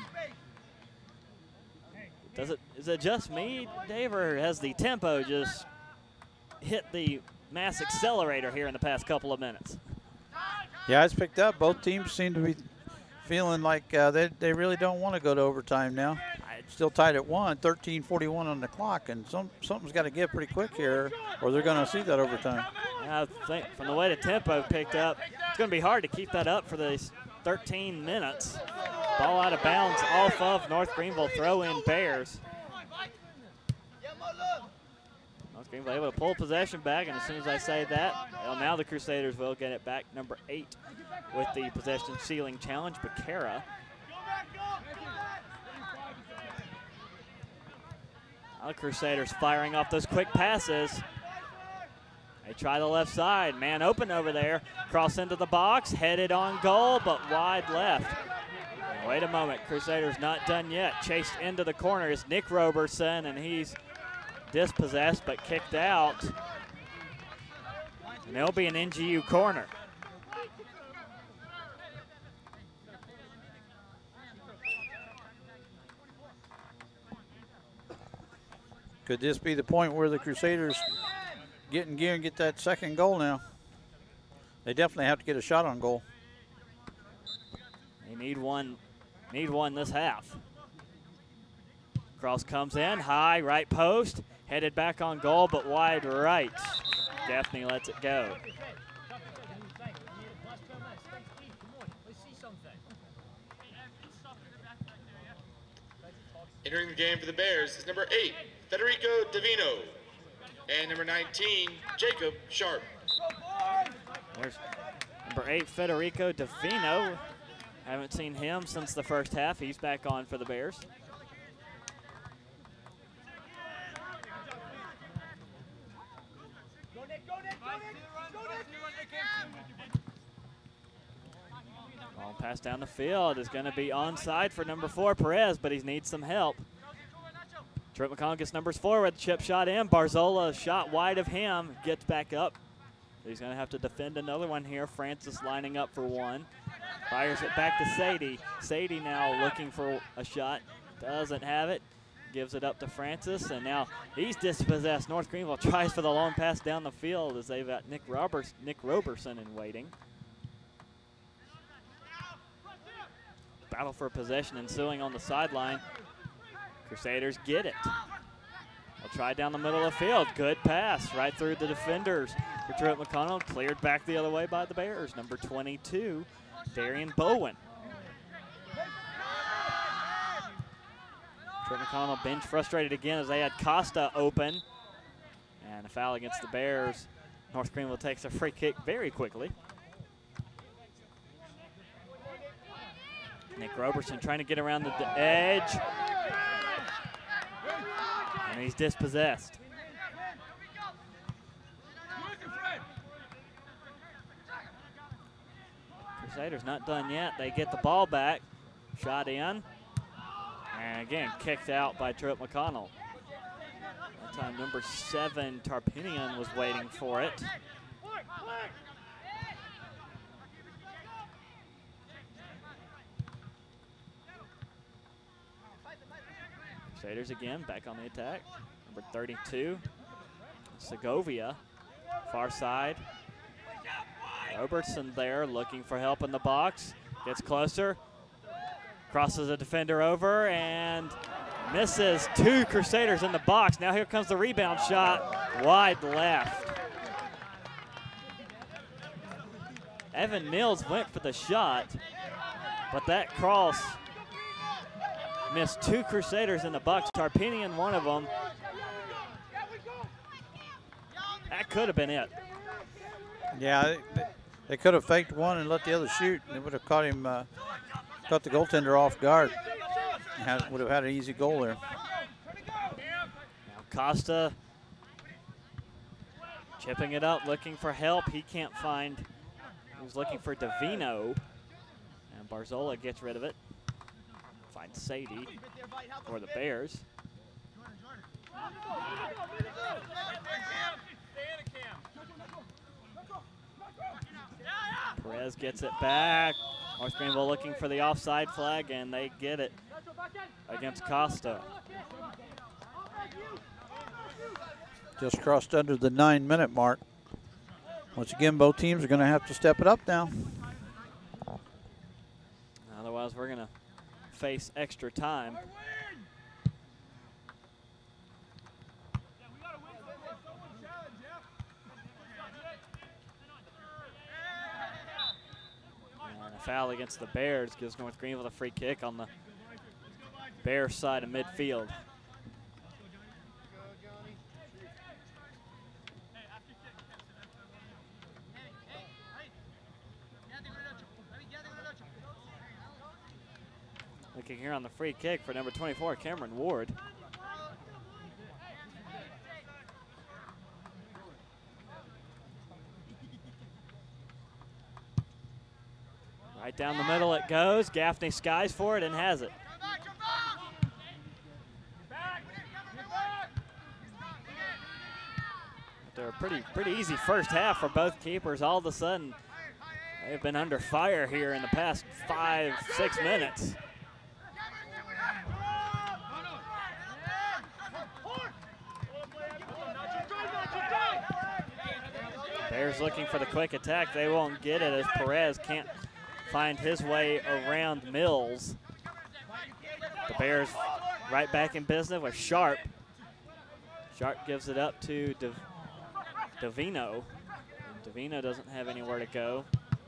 Is it just me, Dave, or has the tempo just hit the mass accelerator here in the past couple of minutes? Yeah, it's picked up. Both teams seem to be feeling like they really don't want to go to overtime now. Still tied at 1, 13:41 on the clock, and something's got to give pretty quick here, or they're going to see that overtime. I think from the way the tempo picked up, it's going to be hard to keep that up for these 13 minutes. Ball out of bounds off of North Greenville, throw-in Bears. North Greenville able to pull possession back, and as soon as I say that, well, now the Crusaders will get it back. Number 8 with the possession ceiling challenge, Becerra. Now the Crusaders firing off those quick passes. They try the left side. Man open over there. Cross into the box. Headed on goal, but wide left. Wait a moment. Crusaders not done yet. Chased into the corner is Nick Roberson, and he's dispossessed but kicked out. And it'll be an NGU corner. Could this be the point where the Crusaders get in gear and get that second goal now? They definitely have to get a shot on goal. They need one this half. Cross comes in, high, right post, headed back on goal, but wide right. Gaffney lets it go. Entering the game for the Bears is number 8, Federico Davino, and number 19, Jacob Sharp. There's number 8, Federico Davino. Haven't seen him since the first half. He's back on for the Bears. Ball pass down the field is going to be onside for number 4, Perez, but he needs some help. Truett McConnell gets numbers forward, chip shot in. Barzola shot wide of him, gets back up. He's going to have to defend another one here. Francis lining up for one. Fires it back to Sadie. Sadie now looking for a shot. Doesn't have it. Gives it up to Francis, and now he's dispossessed. North Greenville tries for the long pass down the field as they've got Nick Roberson in waiting. battle for possession ensuing on the sideline. Crusaders get it. They'll try down the middle of the field. Good pass right through the defenders for Truett McConnell. Cleared back the other way by the Bears. Number 22, Darian Bowen. Truett McConnell bench frustrated again as they had Costa open. And a foul against the Bears. North Greenville takes a free kick very quickly. Nick Roberson trying to get around the edge. And he's dispossessed. Crusaders not done yet. They get the ball back. Shot in. And again, kicked out by Truett McConnell. That time, number 7, Tarpinian, was waiting for it. Crusaders again, back on the attack. Number 32, Segovia, far side. Robertson there looking for help in the box. Gets closer. Crosses a defender over and misses. 2 Crusaders in the box. Now here comes the rebound shot. Wide left. Evan Mills went for the shot, but that cross missed 2 Crusaders in the box. Tarpinian, one of them. That could have been it. Yeah, they could have faked one and let the other shoot. They would have caught him, caught the goaltender off guard. Would have had an easy goal there. Now Costa chipping it up, looking for help. He can't find. He was looking for Davino, and Barzola gets rid of it. Finds Sadie for the Bears. Perez gets it back. North Greenville looking for the offside flag, and they get it against Costa. Just crossed under the 9-minute mark. Once again, both teams are going to have to step it up now. Otherwise, we're going to face extra time. And a foul against the Bears gives North Greenville a free kick on the Bears side of midfield. Looking here on the free kick for number 24, Cameron Ward. Right down the middle it goes. Gaffney skies for it and has it. After a pretty easy first half for both keepers, all of a sudden they've been under fire here in the past 5-6 minutes. Bears looking for the quick attack. They won't get it as Perez can't find his way around Mills. The Bears right back in business with Sharp. Sharp gives it up to Davino. Davino doesn't have anywhere to go.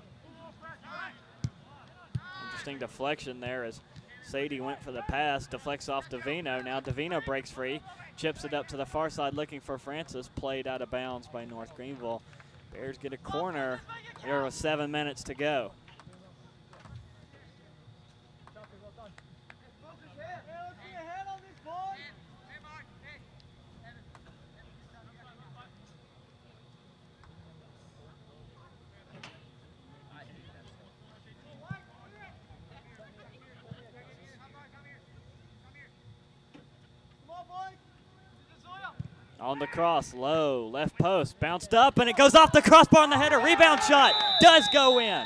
Interesting deflection there as Sadie went for the pass, deflects off Davino. Now Davino breaks free, chips it up to the far side looking for Francis, played out of bounds by North Greenville. Bears get a corner here with 7 minutes to go. On the cross, low, left post, bounced up, and it goes off the crossbar on the header. Rebound shot does go in.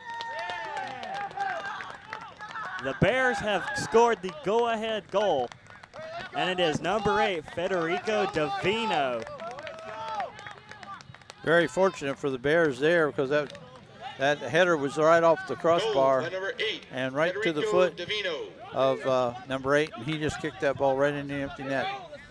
The Bears have scored the go-ahead goal, and it is number 8, Federico Davino. Very fortunate for the Bears there because that That header was right off the crossbar Goal by number 8, and right to the Federico foot Davino. of number 8, and he just kicked that ball right in the empty net.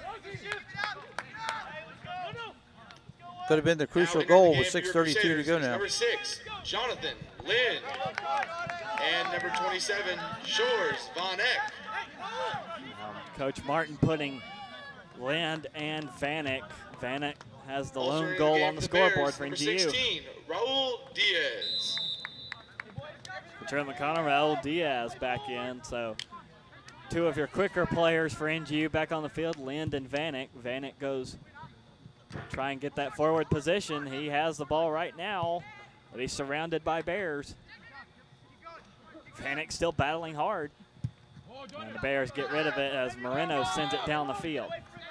Could have been the crucial goal with 6:32 to go now. Number 6, Jonathan Lynn. And number 27, Shores Von Eck. Coach Martin putting Land and Vanek. Vanek has the Also lone in goal game on the for scoreboard Bears, for number NGU. 16, Raul Diaz. Truett McConnell, Raul Diaz back in. So 2 of your quicker players for NGU back on the field, Lind and Vanek. Vanek goes try and get that forward position. He has the ball right now, but he's surrounded by Bears. Vanek still battling hard. And the Bears get rid of it as Moreno sends it down the field.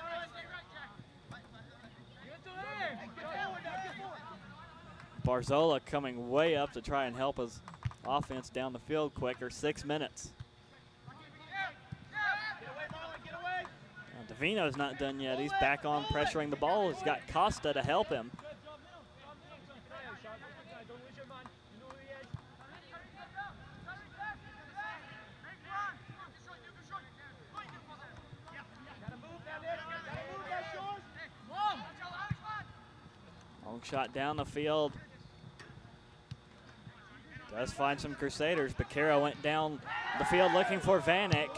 Barzola coming way up to try and help his offense down the field quicker. 6 minutes. Davino's not done yet. He's back on pressuring the ball. He's got Costa to help him. Long shot down the field. Does find some Crusaders. Becerra went down the field looking for Vanek.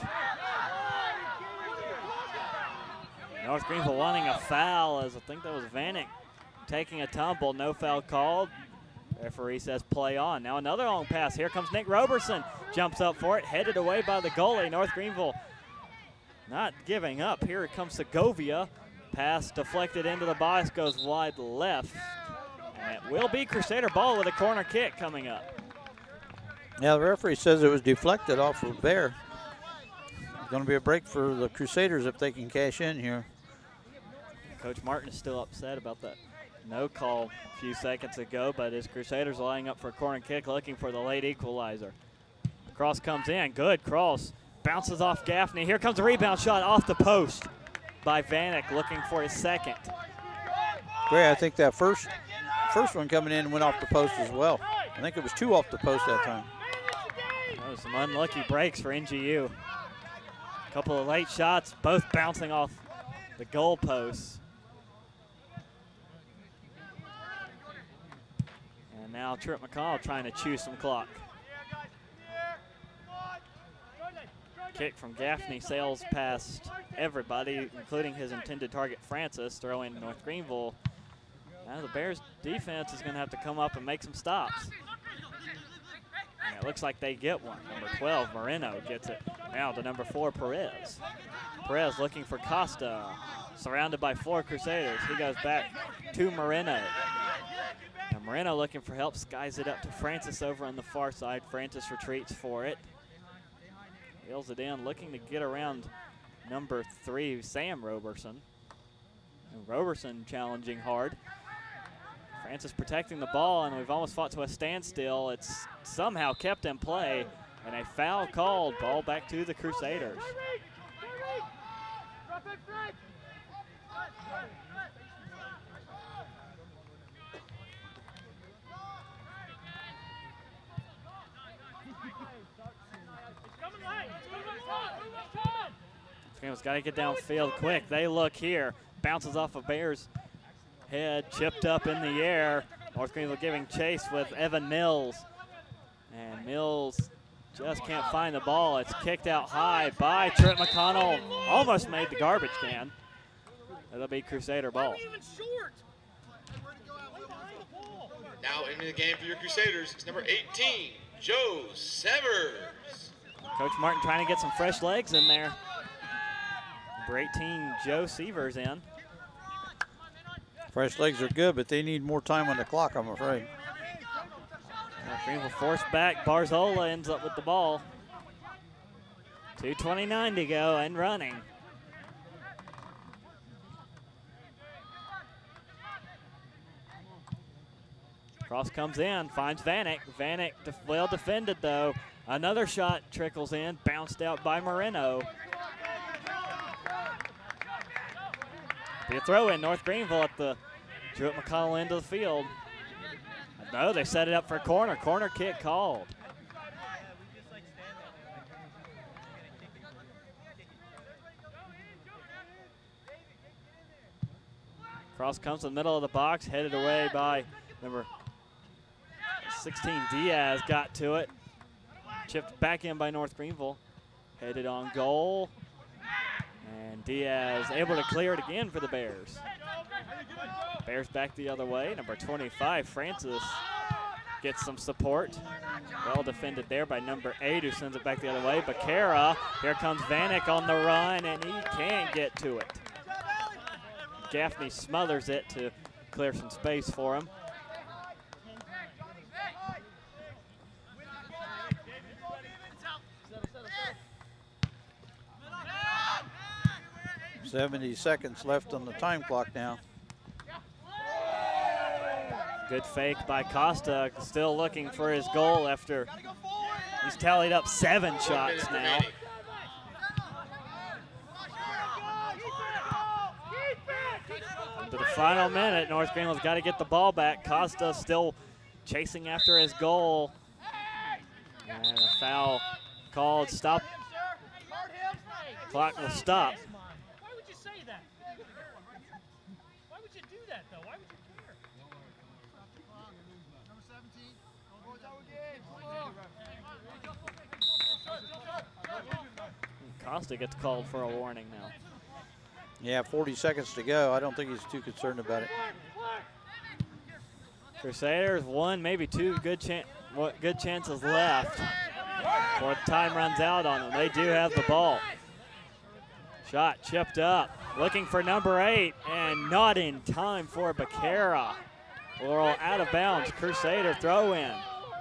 North Greenville wanting a foul, as I think that was Vanek taking a tumble. No foul called. Referee says play on. Now another long pass. Here comes Nick Roberson. Jumps up for it, headed away by the goalie. North Greenville not giving up. Here it comes Segovia. Pass deflected into the box, goes wide left. And it will be Crusader ball with a corner kick coming up. Yeah, the referee says it was deflected off of Bear. It's going to be a break for the Crusaders if they can cash in here. Coach Martin is still upset about that no call a few seconds ago, but his Crusaders lining up for a corner kick, looking for the late equalizer. Cross comes in, good cross, bounces off Gaffney. Here comes a rebound shot off the post by Vanek, looking for his second. Gray, I think that first one coming in went off the post as well. I think it was 2 off the post that time. That was some unlucky breaks for NGU. A couple of late shots, both bouncing off the goal posts. And now Truett McConnell trying to chew some clock. Kick from Gaffney sails past everybody, including his intended target, Francis, throwing North Greenville. Now the Bears defense is going to have to come up and make some stops. And it looks like they get one. Number 12, Moreno, gets it now to number 4, Perez. Perez looking for Costa, surrounded by 4 Crusaders. He goes back to Moreno. Now Moreno looking for help, skies it up to Francis over on the far side. Francis retreats for it. Wheels it in, looking to get around number 3, Sam Roberson. And Roberson challenging hard. Francis protecting the ball, and we've almost fought to a standstill. It's somehow kept in play, and a foul called. Ball back to the Crusaders. Greenville's got to get downfield quick. They look here. Bounces off of Bears' head, chipped up in the air. North Greenville giving chase with Evan Mills. And Mills just can't find the ball. It's kicked out high by Truett McConnell. Almost made the garbage can. It'll be Crusader ball. Now into the game for your Crusaders is number 18, Joe Severs. Coach Martin trying to get some fresh legs in there. Number 18, Joe Severs in. Fresh legs are good, but they need more time on the clock, I'm afraid. Greenville forced back. Barzola ends up with the ball. 2:29 to go and running. Cross comes in, finds Vanek. Vanek well defended though. Another shot trickles in, bounced out by Moreno. Be a throw in, North Greenville at the Truett McConnell end of the field. I No, they set it up for a corner. Corner kick called. Cross comes to the middle of the box, headed away by number 16, Diaz got to it. Chipped back in by North Greenville. Headed on goal. And Diaz able to clear it again for the Bears. Bears back the other way. Number 25, Francis, gets some support. Well defended there by number 8, who sends it back the other way. Becerra, here comes Vanek on the run, and he can't get to it. Gaffney smothers it to clear some space for him. "70 seconds left on the time clock now." Good fake by Costa, still looking for his goal after he's tallied up 7 shots now. To the final minute, North Greenville's got to get the ball back. Costa still chasing after his goal. And a foul called. Stop. Clock will stop. Why would you say that? Why would you do that, though? Why would you care? Number 17. Costa gets called for a warning now. Yeah, 40 seconds to go. I don't think he's too concerned about it. Crusaders, 1, maybe 2 good chances left before the time runs out on them. They do have the ball. Shot chipped up, looking for number 8, and not in time for Becerra. Laurel out of bounds, Crusader throw in.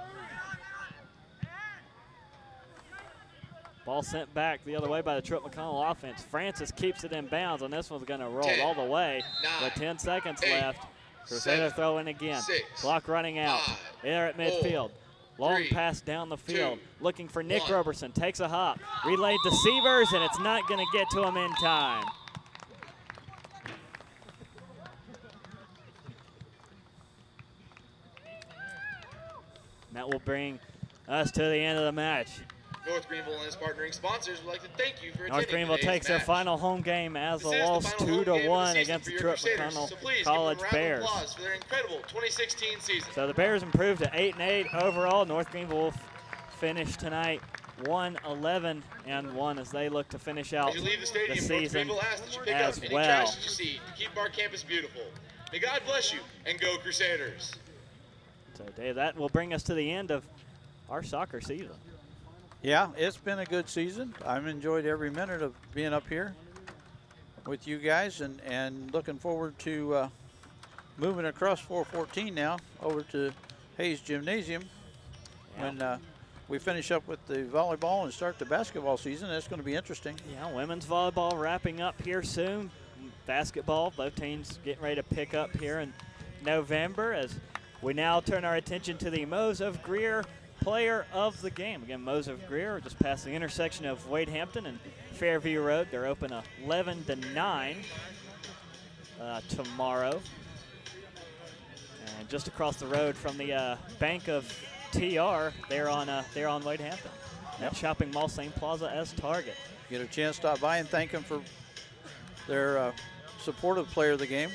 Ball sent back the other way by the Truett McConnell offense. Francis keeps it in bounds, and this one's going to roll 10, all the way 9, with 10 seconds 8, left. Crusader 7, throw in again. 6, Clock running out. 5, There at midfield. 4, Long 3, pass down the field. 2, Looking for Nick 1. Roberson. Takes a hop. Relayed to Sievers, and it's not going to get to him in time. And that will bring us to the end of the match. North Greenville and its partnering sponsors would like to thank you for attending North Greenville today's takes their match. final home game as a This is the loss final home game of the 2-1 season against for the your Truett Crusaders, McConnell so please College give them a round Bears. of applause for their incredible 2016 season. So the Bears improved to 8-8 overall. North Greenville will finish tonight 1-11-1 as they look to finish out As you leave the stadium, the North season Greenville asks that you pick as up any well. trash that you see to keep our campus beautiful. May God bless you, and go Crusaders. So Dave, that will bring us to the end of our soccer season. Yeah, it's been a good season. I've enjoyed every minute of being up here with you guys, and looking forward to moving across 414 now over to Hayes Gymnasium. Yeah. When we finish up with the volleyball and start the basketball season. That's going to be interesting. Yeah, women's volleyball wrapping up here soon. Basketball, both teams getting ready to pick up here in November as we now turn our attention to the Mose of Greer Player of the Game. Again, Mose of Greer just past the intersection of Wade Hampton and Fairview Road. They're open 11 to 9 tomorrow. And just across the road from the bank of TR, they're on Wade Hampton. That shopping mall, same plaza as Target. Get a chance to stop by and thank them for their supportive Player of the Game.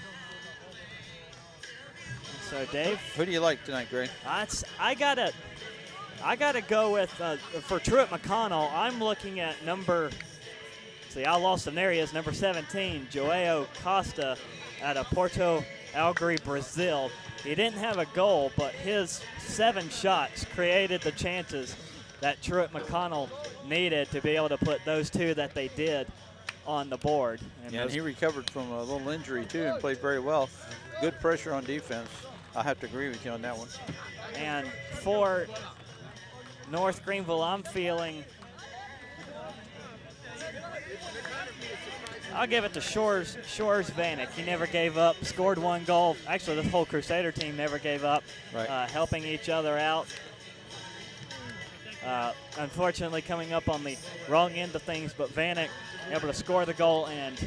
So Dave, who do you like tonight, Gray? I gotta go with for Truett McConnell. I'm looking at number. See, I lost him there. He is number 17, Joao Costa, out of Porto Alegre, Brazil. He didn't have a goal, but his 7 shots created the chances that Truett McConnell needed to be able to put those 2 that they did on the board. And he recovered from a little injury too and played very well. Good pressure on defense. I have to agree with you on that one. And for North Greenville, I'm feeling, I'll give it to Shores Vanek. He never gave up, scored 1 goal. Actually, this whole Crusader team never gave up, right. Helping each other out. Unfortunately, coming up on the wrong end of things, but Vanek able to score the goal and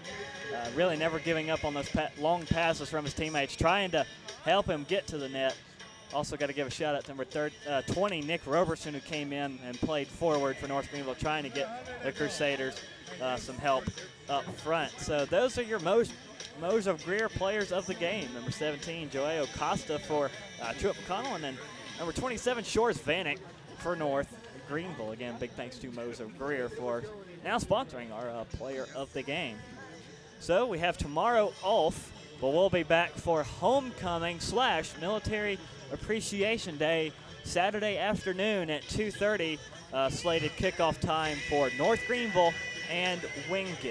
really never giving up on those long passes from his teammates, trying to help him get to the net. Also got to give a shout out to number 20, Nick Roberson, who came in and played forward for North Greenville, trying to get the Crusaders some help up front. So those are your Mose of Greer players of the game. Number 17, Joao Costa for Truett McConnell, and then number 27, Shores Vanek for North Greenville. Again, big thanks to Mose of Greer for now sponsoring our player of the game. So we have tomorrow off, but we'll be back for homecoming / military appreciation day Saturday afternoon at 2:30, slated kickoff time for North Greenville and Wingate.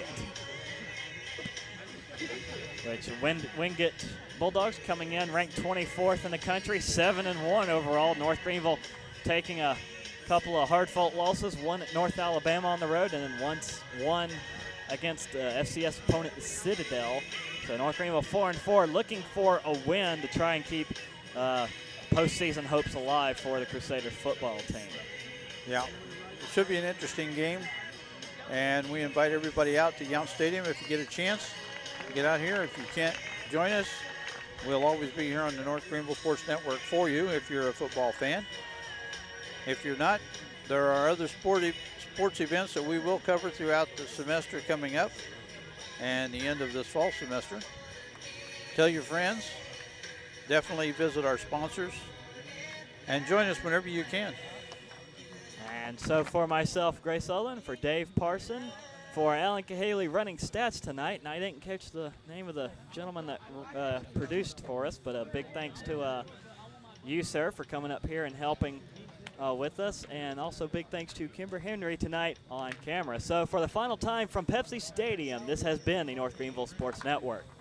Which Wingate Bulldogs coming in ranked 24th in the country, 7-1 overall. North Greenville taking a couple of hard-fought losses, one at North Alabama on the road, and then one against FCS opponent the Citadel. So North Greenville 4-4, looking for a win to try and keep postseason hopes alive for the Crusaders football team. Yeah, it should be an interesting game, and we invite everybody out to Yount Stadium if you get a chance. Get out here. If you can't join us, we'll always be here on the North Greenville Sports Network for you if you're a football fan. If you're not, there are other sports events that we will cover throughout the semester coming up and the end of this fall semester. Tell your friends. Definitely visit our sponsors and join us whenever you can. And so for myself, Gray Sullivan, for Dave Parson, for Alan Cahaley running stats tonight, and I didn't catch the name of the gentleman that produced for us, but a big thanks to you, sir, for coming up here and helping with us, and also big thanks to Kimber Henry tonight on camera. So for the final time from Pepsi Stadium, this has been the North Greenville Sports Network.